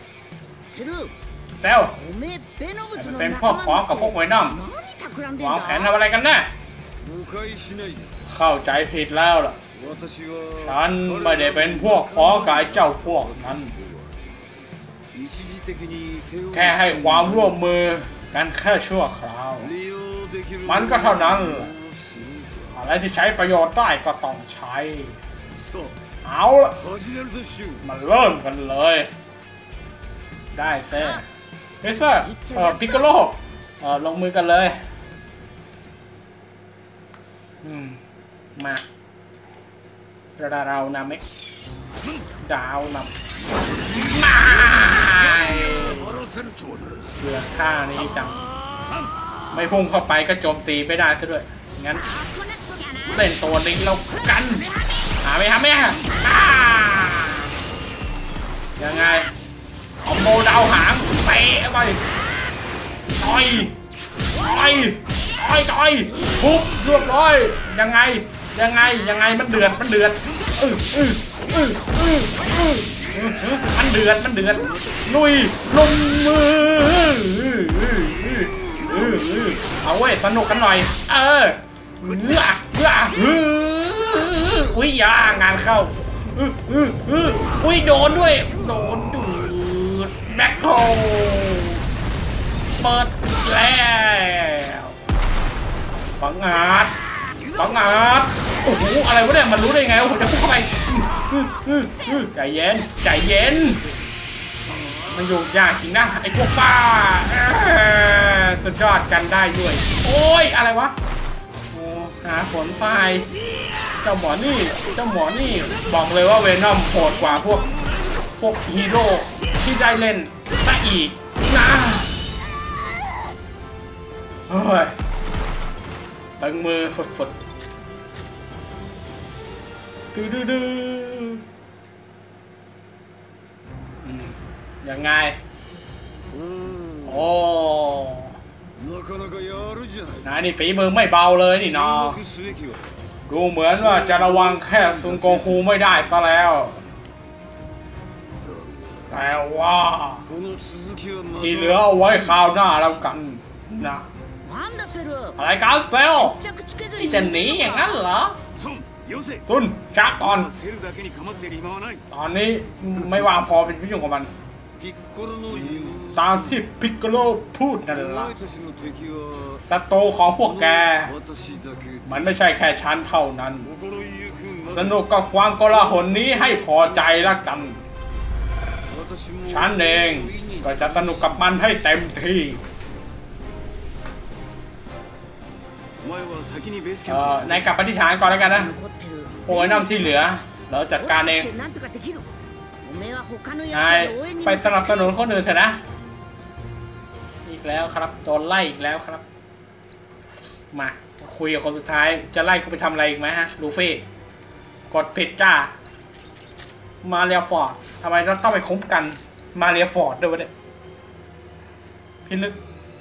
เซลเป็นพวกพ้องกับพวกไว้น้ำวางแผนทำอะไรกันแน่เข้าใจผิดแล้วล่ะฉันไม่ได้เป็นพวกพ้องกับเจ้าพวกนั้นแค่ให้ความร่วมมือกันแค่ชั่วคราวมันก็เท่านั้นอะไรที่ใช้ประโยชน์ได้ก็ต้องใช้เอาละมาเริ่มกันเลยได้เซ่เฮ้ยเซ่เอ่อพิกโกโลเอ่อลงมือกันเลยอืมมาเรานำไหมดาวนำมาเรือท่านี้จังไม่พุ่งเข้าไปก็โจมตีไม่ได้ซะด้วยงั้นเล่นตัวนี้เรากันหาไม่หาไม่ฮะยังไงเอาโมดาวหางเตะไปต่อยต่อยต่อยต่อยทุบเรียบร้อยยังไงยังไงยังไงมันเดือดมันเดือดอืออืออืออืออือมันเดือดมันเดือดลุยลงมือเอาเว้ยสนุกกันหน่อยเออเอื้อเอื้ออุ้ยยางานเข้าอุ้ยโดนด้วยโดนดูดแบ็คโฮเปิดแล้วปังอาดปังอาดโอ้โหอะไรวะเนี่ยมันรู้ได้ไงว่าผมจะพุ่งเข้าไปใจเย็นใจเย็นมันอยู่ยากจริงนะไอ้พวกป้าสุดยอดกันได้ด้วยโอ้ยอะไรวะโอ้หาผลไฟเจ้าหมอนี่เจ้าหมอนี่บอกเลยว่าเวนอมโหดกว่าพวกพวกฮีโร่ที่ได้เล่นซะอีกนะเฮ้ยตึงมือฝุดๆดื้อดื้อดื้อยังไงโอ้นายนี่ฝีมือไม่เบาเลยนี่น้องดูเหมือนว่าจะระวังแค่ซุนโกคูไม่ได้ซะแล้วแต่ว่าที่เหลือเอาไว้คราวหน้าแล้วกันนะอะไรกันเซลนี่จะหนีอย่างนั้นเหรอตุนชักตอนตอนนี้ไม่วางพอเป็นพิยุ่งกับมันตามที่พิกโกโลพูดนั่นแหละศัตรูของพวกแกมันไม่ใช่แค่ฉันเท่านั้นสนุกกับความโกลาหลนี้ให้พอใจละกันฉันเองก็จะสนุกกับมันให้เต็มที่นายกลับไปที่ฐานก่อนแล้วกันนะโอ้ยน้ำที่เหลือเราจัดการเองนายไปสนับสนุนคนอื่นเถอะนะอีกแล้วครับโดนไล่อีกแล้วครับมาคุยกับคนสุดท้ายจะไล่กูไปทำอะไรอีกไหมฮะลูฟี่กดผิดจ้ามาเรียฟอร์ดทำไมเราต้องไปคุ้มกันมาเรียฟอร์ดด้วยวะเนี่ยพิลึก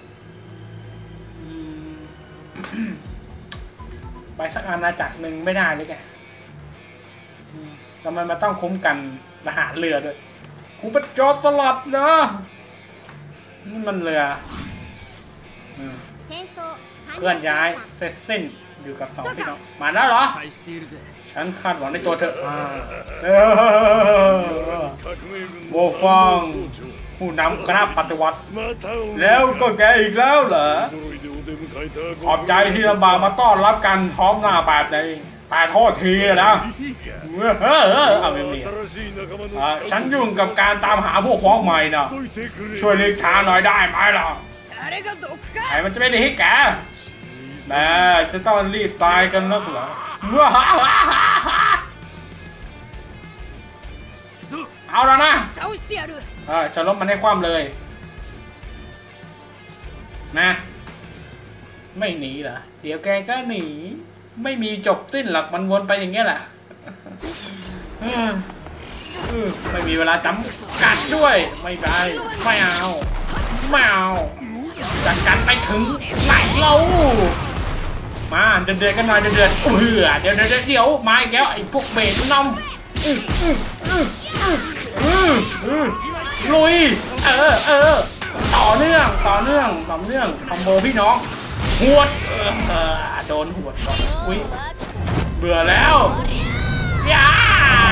ไปสักอาณาจักรหนึ่งไม่ได้เลยแกทำไมมันต้องคุ้มกันทหารเรือด้วยกูเป็นจอสลัดนะนี่มันเรือเคลื่อนย้ายเสร็จสิ้นอยู่กับสองพี่น้องมาแล้วเหรอฉันคาดหวังในตัวเธอโวฟองผู้นำคณะปฏิวัติแล้วก็แกอีกแล้วเหรอขอบใจที่ลำบากมาต้อนรับกันพร้อมหน้าแบบนี้แต่โทษทีนะเออเออเอาไม่มีฉันยุ่งกับการตามหาพวกฟ้องใหม่นะช่วยเลีกทางหน่อยได้ไหมล่ะไอ้มันจะไม่ได้ให้แกแม่จะต้องรีบตายกันแล้วเหรอเอาแล้วนะเออฉันลบมันให้ความเลยนะไม่หนีเหรอเดี๋ยวแกก็หนีไม่มีจบสิ้นหรอกมันวนไปอย่างเงี้ยแหละไม่มีเวลาจำกัดด้วยไม่ได้ไม่เอาไม่เอาจัดการไปถึงไหนเรามาเดือดเดือดกันหน่อยเดือดเดือดเออเดี๋ยวเดี๋ยวเดี๋ยวมาอีกแล้วไอ้พวกเบสนำลุยเออเออต่อเนื่องต่อเนื่องต่อเนื่องคอมโบพี่น้องหวดเออโดนหวดก่อนอุ้ยเบื่อแล้วย่า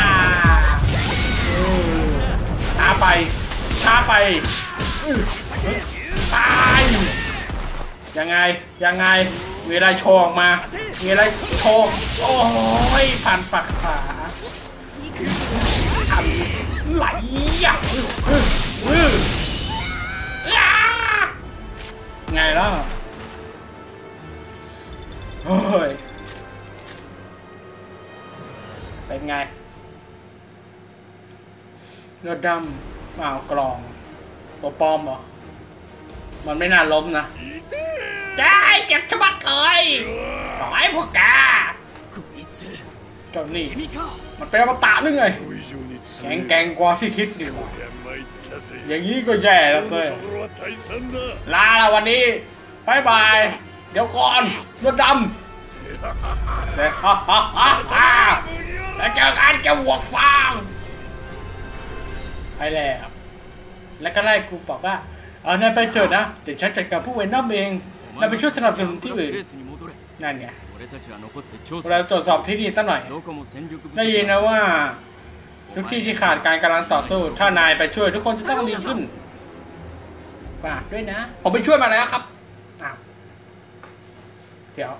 ช้าไปช้าไปตายยังไงยังไงเวลาโชว์ออกมาเวลาโชว์โอ้ยผ่านฝักขาทำไหลอย่างไงล่ะโอ้ยเป็นไงเลือดดำอ้าวกลองตัวปลอมเหรอมันไม่น่าล้มนะใจเจ็บชะมัดเลยต่อให้พวกแกเจ้านี่มันเป็นอมตะหรือไงแข็งแกร่งกว่าที่คิดดิอย่างนี้ก็แย่แล้วเลยลาละวันนี้บายบายเดี๋ยวก่อนเลือดดำเดี๋ยวฮ่าฮ่าฮ่าฮ่าแล้วเจอกันเจ้าหัวฟางไปแล้วแล้วก็ไล่กูบอกว่าเอานายไปเถิดนะเดี๋ยวฉันจัดการผู้เวนน้ำเองนายไปช่วยสนับสนุนที่อื่นนั่นไงเราตรวจสอบที่นี่สักหน่อยได้ยินนะว่าทุกที่ที่ขาดการกำลังต่อสู้ถ้านายไปช่วยทุกคนจะต้องดีขึ้นฝากด้วยนะผมไปช่วยมาแล้วครับอ้าวเดี๋ยว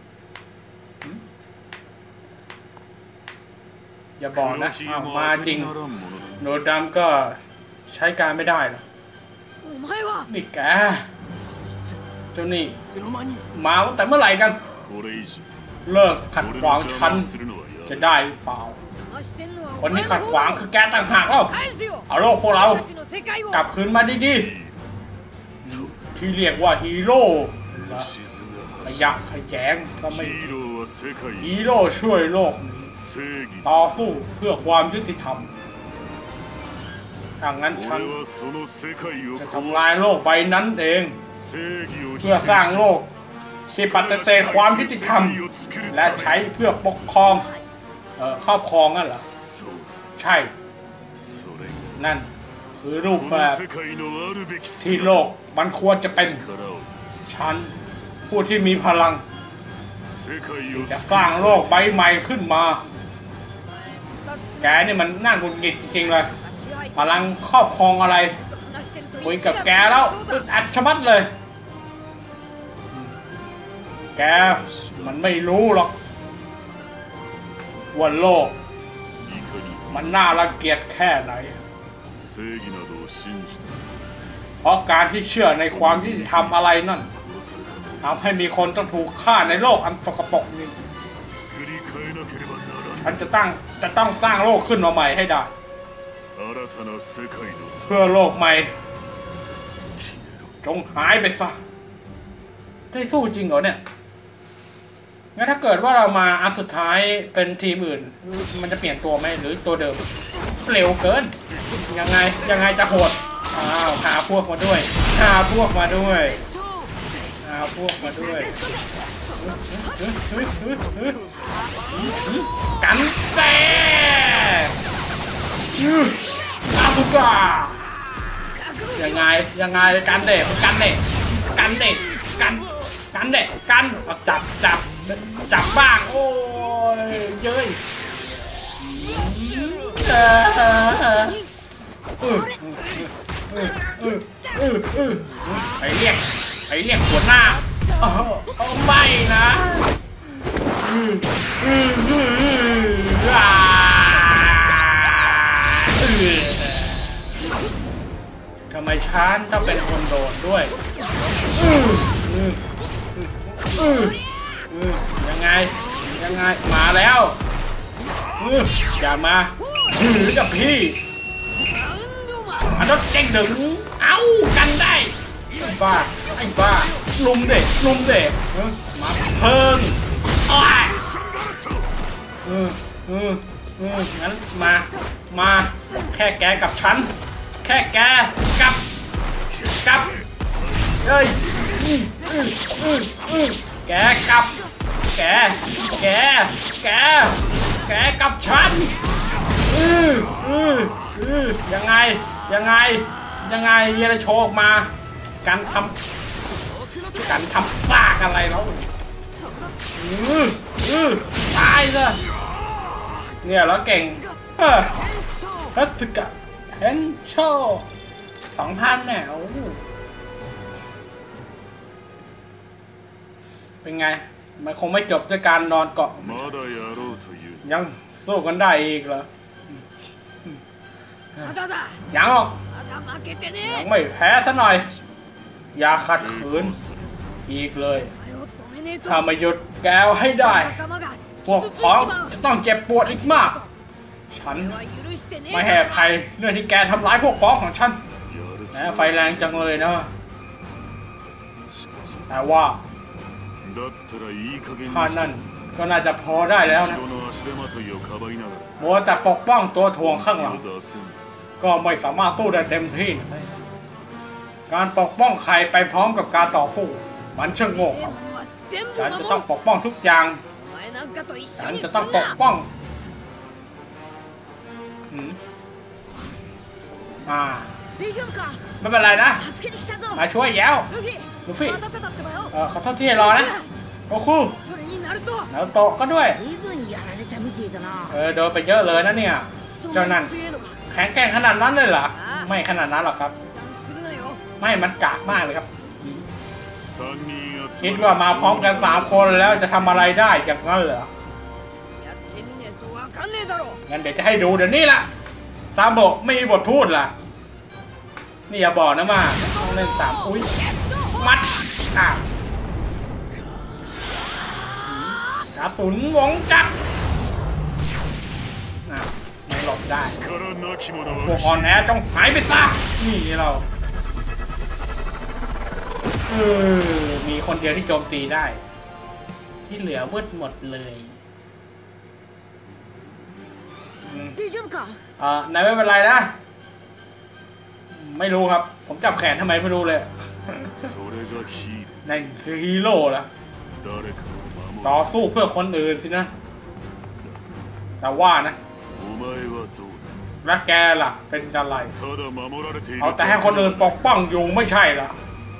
อย่าบอกนะอ้าวมาจริงโนดำก็ใช้การไม่ได้หรอกนี่แกเจ้านี่มาตั้งแต่เมื่อไหร่กันเลิกขัดขวางฉันจะได้หรือเปล่าคนที่ขัดขวางคือแกต่างหากแล้วเอาโลกพวกเรากลับคืนมาดีๆที่เรียกว่าฮีโร่ขยะขยงก็ไม่ฮีโร่ช่วยโลกต่อสู้เพื่อความยุติธรรมถ้างั้นฉันจะทำลายโลกใบนั้นเองเพื่อสร้างโลกที่ปฏิเสธความยุติธรรมและใช้เพื่อปกครองเอ่อครอบครองนั่นเหรอใช่นั่นคือรูปแบบที่โลกมันควรจะเป็นฉันผู้ที่มีพลังจะสร้างโลกใบใหม่ขึ้นมาแกนี่มันน่าหงุดหงิดจริงๆเลยพลังครอบครองอะไรคุยกับแกแล้วอึดอัดชะมัดเลยแกมันไม่รู้หรอกว่าโลกมันน่ารังเกียจแค่ไหนเพราะการที่เชื่อในความยุติธรรมอะไรนั่นทำให้มีคนต้องถูกฆ่าในโลกอันสกปรกนี้ฉันจะตั้งจะต้องสร้างโลกขึ้นมาใหม่ให้ได้เพื่อโลกใหม่จงหายไปซะได้สู้จริงเหรอเนี่ยงั้นถ้าเกิดว่าเรามาอันสุดท้ายเป็นทีมอื่นมันจะเปลี่ยนตัวไหมหรือตัวเดิมเร็วเกินยังไงยังไงจะโหดอ้าวหาพวกมาด้วยหาพวกมาด้วยหาพวกมาด้วยกันแซ่อาบุกายังไงยังไงกันเด็กกันเด็กกันเด็กกันกันเด็กกันจับจับจับบ้างโอ้ยเย้ยไปเรียกไปเรียกหัวหน้าไม่นะทำไมฉันต้องเป็นคนโดนด้วยยังไงยังไงมาแล้วอย่ามาหือกับพี่อันนั้นเก่งดึงเอากันได้ไอ้บ้าไอ้บ้าลุมเด็กลุมเด็กมาเพิ่งอ้อยเออเอออืมงั้นมามาแค่แกกับฉันแค่แกกับกับเอ้ยอืมอืมอืมอืมแกกับแกแกแกแกกับฉันอืออืออือยังไงยังไงยังไงมีอะไรโชว์ออกมาการทำการทำซากอะไรแล้วอืออือตายซะเนี่ยแล้วเก่งเฮ้อคัตสึกะเฮนโชสองพันเนี่ยโอ้เป็นไงมันคงไม่จบด้วยการนอนเกาะยังสู้กันได้อีกเหรอยังหรอกยังไม่แพ้ซะหน่อยอย่าขัดขืนอีกเลยถ้าไม่หยุดแกวให้ได้พวกพ้องจะต้องเจ็บปวดอีกมากฉันไม่ให้อภัยเรื่องที่แกทำร้ายพวกพ้องของฉันแหมไฟแรงจังเลยนะแต่ว่าท่านั่นก็น่าจะพอได้แล้วนะมัวแต่ปกป้องตัวถ่วงข้างหลังก็ไม่สามารถสู้ได้เต็มที่การปกป้องใครไปพร้อมกับการต่อสู้มันช่างโง่ครับฉันจะต้องปกป้องทุกอย่างฉันจะต้องปกป้องอืมอ่าไม่เป็นไรนะมาช่วยแย้วลูฟี่เออขอโทษที่รอนะโอ้คูแล้วโตก็ด้วยเออโดนไปเยอะเลยนะเนี่ยเจ้านั่นแข็งแกร่งขนาดนั้นเลยเหรอไม่ขนาดนั้นหรอกครับไม่มันกากมากเลยครับคิดว่ามาพร้อมกันสามคนแล้วจะทำอะไรได้อย่างนั้นเหรองั้นเดี๋ยวจะให้ดูเดี๋ยวนี้ละซามโบะไม่มีบทพูดล่ะนี่อย่าบอกนะมาต้องเล่นสามอุ้ยมัดอ่ะกระสุนวงจักรอ่ะไม่หลบได้พวกอ่อนแอจงหายไปซะนี่เราเออมีคนเดียวที่โจมตีได้ที่เหลือวืดหมดเลยอ่านายไม่เป็นไรนะไม่รู้ครับผมจับแขนทำไมไม่รู้เลยนั่นคือฮีโร่ละต่อสู้เพื่อคนอื่นสินะแต่ว่านะแล้วแกล่ะเป็นอะไรเอาแต่ให้คนอื่นปกป้องอยู่ไม่ใช่เหรอ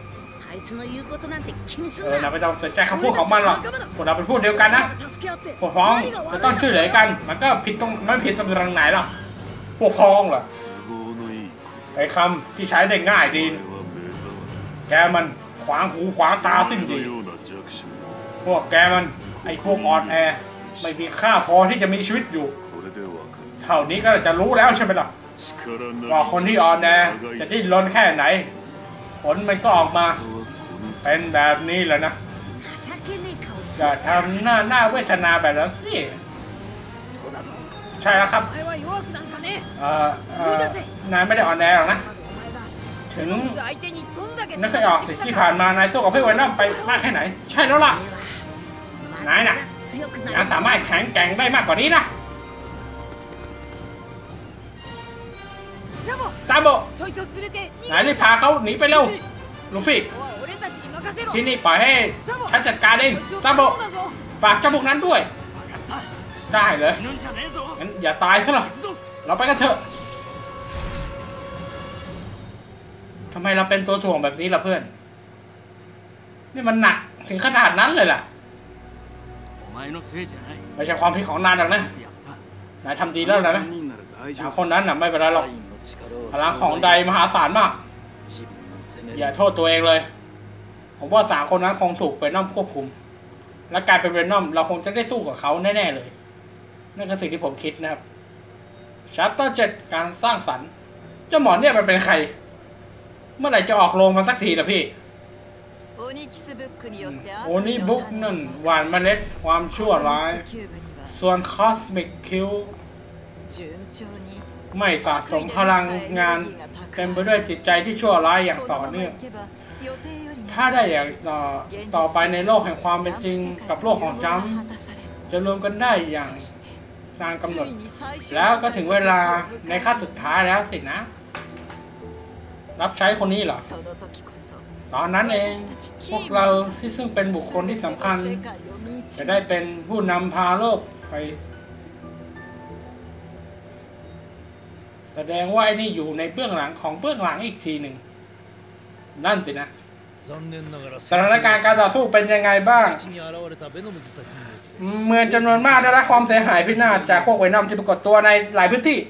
เออนะไม่ต้องสนใจคำพูดของมันหรอกพวกเราเป็นพวกเดียวกันนะพวกพ้องจะต้องช่วยเหลือกันมันก็ผิดตรงไม่ผิดตรงไหนหรอกพวกพ้องเหรอไอ้คำที่ใช้ได้ง่ายดีแกมันขวางหูขวางตาสิ้นดีพวกแกมันไอ้พวกอ่อนแอไม่มีค่าพอที่จะมีชีวิตอยู่เท่านี้ก็จะรู้แล้วใช่ไหมล่ะว่าคนที่อ่อนแอจะดิ้นรนแค่ไหนผลมันก็ออกมาเป็นแบบนี้แหละนะอย่าทำหน้าหน้าเวทนาแบบนั้นสิใช่แล้วครับเอ่อเอ่อนายไม่ได้อ่อนแอหรอกนะถึงนึกให้ออกสิที่ผ่านมานายสู้กับพี่ไวนัมไปมากแค่ไหนใช่แล้วล่ะนายน่ะยังสามารถแข็งแกร่งได้มากกว่านี้นะตาโบนายรีบพาเขาหนีไปเร็วลูฟี่ที่นี่ปล่อยให้ฉันจัดการเองตาโบฝากเจ้าพวกนั้นด้วยได้เลยงั้นอย่าตายซะหรอกเราไปกันเถอะทำไมเราเป็นตัวถ่วงแบบนี้ล่ะเพื่อนนี่มันหนักถึงขนาดนั้นเลยล่ะไม่ใช่ความผิดของนายหรอกนะนายทำดีแล้วนะสามคนนั้นน่ะไม่เป็นไรหรอกพลังของใดมหาศาลมากอย่าโทษตัวเองเลยผมว่าสามคนนั้นคงถูกเวนอมควบคุมและกลายเป็นเวนอมเราคงจะได้สู้กับเขาแน่ๆเลยนั่นคือสิ่งที่ผมคิดนะครับชัปเตอร์เจ็ดการสร้างสรรค์เจ้าหมอเนี่ยมันเป็นใครเมื่อไหร่จะออกโรงมาสักทีล่ะพี่โอนิบุ๊กนั่นหวานเมล็ดความชั่วร้ายส่วนคอสมิกคิวไม่สะสมพลังงานเต็มไปด้วยจิตใจที่ชั่วร้ายอย่างต่อเนื่องถ้าได้อย่างต่อต่อไปในโลกแห่งความเป็นจริงกับโลกของจัมจะรวมกันได้อย่างตามกำหนดแล้วก็ถึงเวลาในขั้นสุดท้ายแล้วสินะรับใช้คนนี้เหรอตอนนั้นเองพวกเราที่ซึ่งเป็นบุคคลที่สำคัญจะได้เป็นผู้นำพาโลกไปแสดงว่าไอ้นี่อยู่ในเบื้องหลังของเบื้องหลังอีกทีหนึ่งนั่นสินะสถานการณ์การต่อสู้เป็นยังไงบ้างเมืองจำนวนมากได้รับความเสียหายพินาศจากพวกเวนอมที่ปรากฏตัวในหลายพื้นที่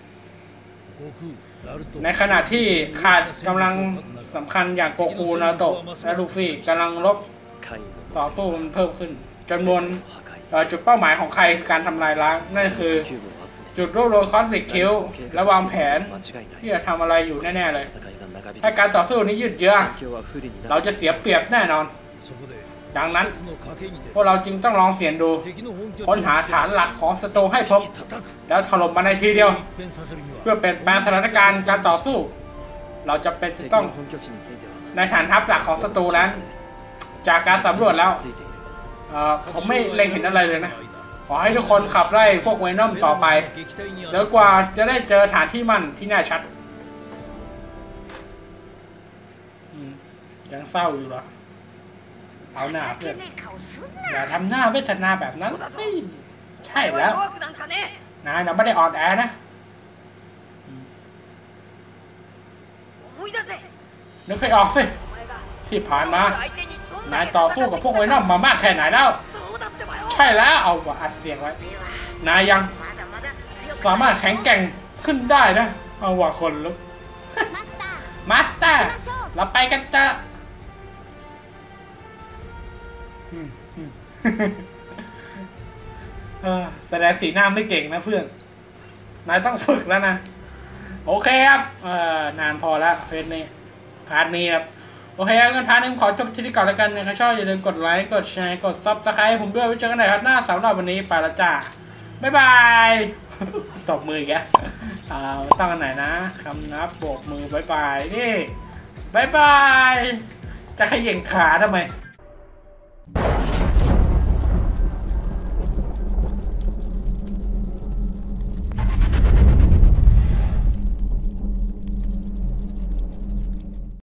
ในขณะที่ขาดกำลังสำคัญอย่างโกคูนาโตะและลูฟี่กำลังลบต่อสู้มันเพิ่มขึ้นจำนวนจุดเป้าหมายของใครคือการทำลายล้างนั่นคือจุดรวบรวมคอสมิกคิวและวางแผนที่จะทำอะไรอยู่แน่ๆเลยถ้าการต่อสู้นี้ยืดเยื้อเราจะเสียเปรียบแน่นอนดังนั้นพวกเราจึงต้องลองเสี่ยงดูค้นหาฐานหลักของศัตรูให้พบแล้วถล่มมันในทีเดียวเพื่อเปลี่ยนแปลงสถานการณ์การต่อสู้เราจะเป็นจะต้องในฐานทัพหลักของศัตรูนั้นจากการสำรวจแล้วผมไม่เล็งเห็นอะไรเลยนะขอให้ทุกคนขับไล่พวกเวนอมต่อไปจนกว่าจะได้เจอฐานที่มั่นที่แน่ชัดยังเศร้าอยู่เหรอเอาหน้าเพื่อนอย่าทำหน้าเวทนาแบบนั้นสิใช่แล้วนายเราไม่ได้อ่อนแอนะนึกให้ออกสิที่ผ่านมานายต่อสู้กับพวกเวนอมมามากแค่ไหนแล้วใช่แล้วเอาว่าอัดเสียงไว้นายยังสามารถแข็งแกร่งขึ้นได้นะเอาว่าคนลุกมาสเตอร์เราไปกันเถอะแสดงสีหน้าไม่เก่งนะเพื่อนนายต้องฝึกแล้วนะโอเคครับเอ่อนานพอแล้วเฟสนี้พาร์ทนี้ครับโอเคงั้นพาร์ทนี้ผมขอจบที่นี่ก่อนแล้วกันนะครับชอบอย่าลืมกดไลค์กดแชร์กดซับสไครต์ผมด้วยไว้เจอกันใหม่ครับหน้าสำหรับวันนี้ไปแล้วจ้าบ๊ายบายตบมืออีกแล้วอ่าตั้งกันไหนนะคำนับโบกมือบ๊ายบายนี่บ๊ายบายจะขย่งขาทำไม